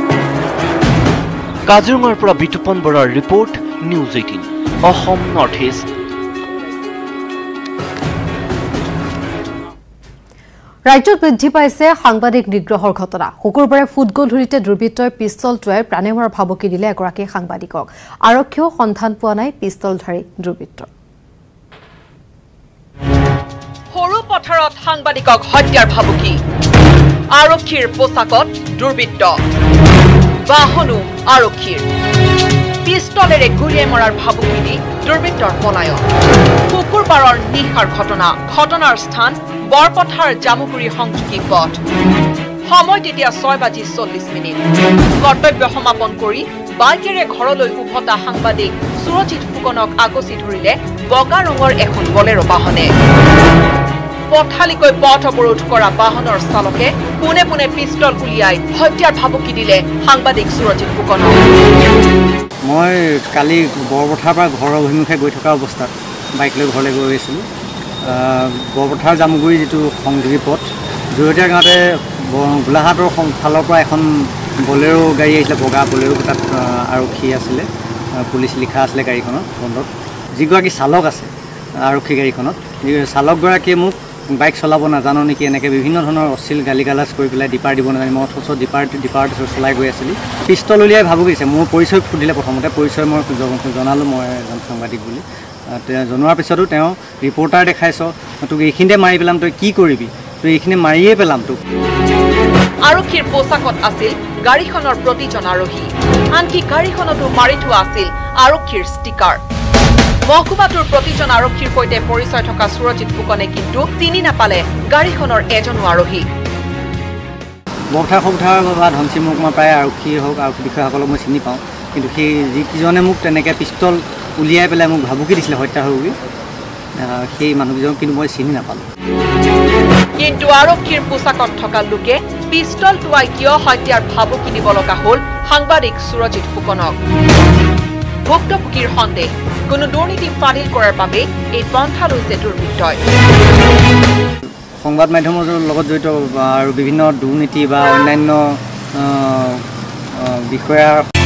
কাজিৰঙাৰ পৰা বিতুপন বৰাৰ report news eighteen Assam north east ৰাজ্যত বৃদ্ধি পাইছে সাংবাদিক নিগ্ৰহৰ ঘটনা শুকুৰবাৰে ফুটগলধুৰিতে দুৰ্বৃত্তই পিষ্টল টোৱাই প্ৰাণে মৰাৰ ভাবুকি দিলে এগৰাকী সাংবাদিকক আৰক্ষীয়েও সন্ধান পোৱা নাই পিষ্টলধাৰী দুৰ্বৃত্তৰ সৰু পথাৰত সাংবাদিকক হত্যাৰ ভাবুকি আৰক্ষীৰ পোছাকত দুৰ্বৃত্ত বাহনো আৰক্ষীৰ পিষ্টলেৰে গুলীয়াই মৰাৰ ভাবুকি দি দুৰ্বৃত্তৰ পলায়ন শুকুৰবাৰৰ নিশাৰ ঘটনা ঘটনাৰ স্থান বৰপথাৰ জামুগুৰি সংযোগী পথ সময় তেতিয়া ছয় বাজি চল্লিশ মিনিট কৰ্তব্য সমাপন কৰি বাইকেৰে ঘৰলৈ উভতা সাংবাদিক সুৰজিৎ ফুকনক আগচি ধৰিলে বগা ৰঙৰ এখন বলেৰো বাহনে পথালিকৈ পথ অৱৰোধ কৰা বাহনৰ চালকে পোনে পোনে পিষ্টল গুলিয়াই হত্যাৰ ভাবুকি দিলে সাংবাদিক সুৰজিৎ ফুকনক মই কালি বৰপথাৰ পৰা ঘৰৰ অভিমুখে গৈ থকা অৱস্থাত বাইক লৈ ঘৰলৈ গৈ আছিলোঁ বৰপথাৰ জামুগুৰি যিটো সংযোগী পথ জয়তীয়া গাঁৱতে গোলাঘাটৰ ফালৰ পৰা এখন বলেৰো গাড়ী আহিছিলে, বগা বলেৰো, তাত আৰক্ষী আছিলে, পুলিচ লিখা আছিলে গাড়ীখনত ফ্ৰণ্টত। যিগৰাকী চালক আছে আৰক্ষী গাড়ীখনত, চালকগৰাকীয়ে মোক বাইক চলাব নাজানো নেকি এনেকৈ বিভিন্ন ধৰণৰ অশ্লীল গালি গালাজ কৰি পেলাই ডিপাৰ দিব নাজানি মই অথচ ডিপাৰ ডিপাৰ চলাই গৈ আছিলোঁ। পিষ্টল উলিয়াই ভাবুক দিছে। মোৰ পৰিচয় সুধিলে, প্ৰথমতে পৰিচয় মই জনালোঁ মই এজন সাংবাদিক বুলি। তেওঁ জনোৱাৰ পিছতো তেওঁ ৰিপৰ্টাৰ দেখাইছ, তোক এইখিনিতে মাৰি পেলাম, তই কি কৰিবি, তই এইখিনি মাৰিয়ে পেলাম তোক। আৰক্ষীৰ পোছাকত আছিল গাড়ীখনৰ প্ৰতিজন আৰোহী, আনকি গাড়ীখনতো মাৰি থোৱা আছিল আৰক্ষীৰ ষ্টিকাৰ। মহকুমাটোৰ প্ৰতিজন আৰক্ষীৰ সৈতে পৰিচয় থকা সুৰজিৎ ফুকনে কিন্তু চিনি নাপালে গাড়ীখনৰ এজনো আৰোহী। বৰঠাৰ সৌঠাৰ বা ধনচিৰি মহকুমা প্ৰায় আৰক্ষীয়ে হওক আৰক্ষী বিষয়াসকলক মই চিনি পাওঁ, কিন্তু সেই যিকেইজনে মোক তেনেকৈ পিষ্টল উলিয়াই পেলাই মোক ভাবুকি দিছিলে হত্যা হৈ, সেই মানুহকেইজনক কিন্তু মই চিনি নাপালোঁ। কিন্তু আৰক্ষীৰ পোছাকত থকা লোকে পিষ্টল টোৱাই কিয় হত্যাৰ ভাবুকি দিব লগা হ'ল সাংবাদিক সুৰজিৎ ফুকনক? ভুক্তভোগীৰ সন্দেহ কোনো দুৰ্নীতি ফাদিল কৰাৰ বাবে এই পন্থা লৈছে দুৰ্বৃত্তই। সংবাদ মাধ্যমৰ লগত জড়িত আৰু বিভিন্ন দুৰ্নীতি বা অন্যান্য বিষয়াৰ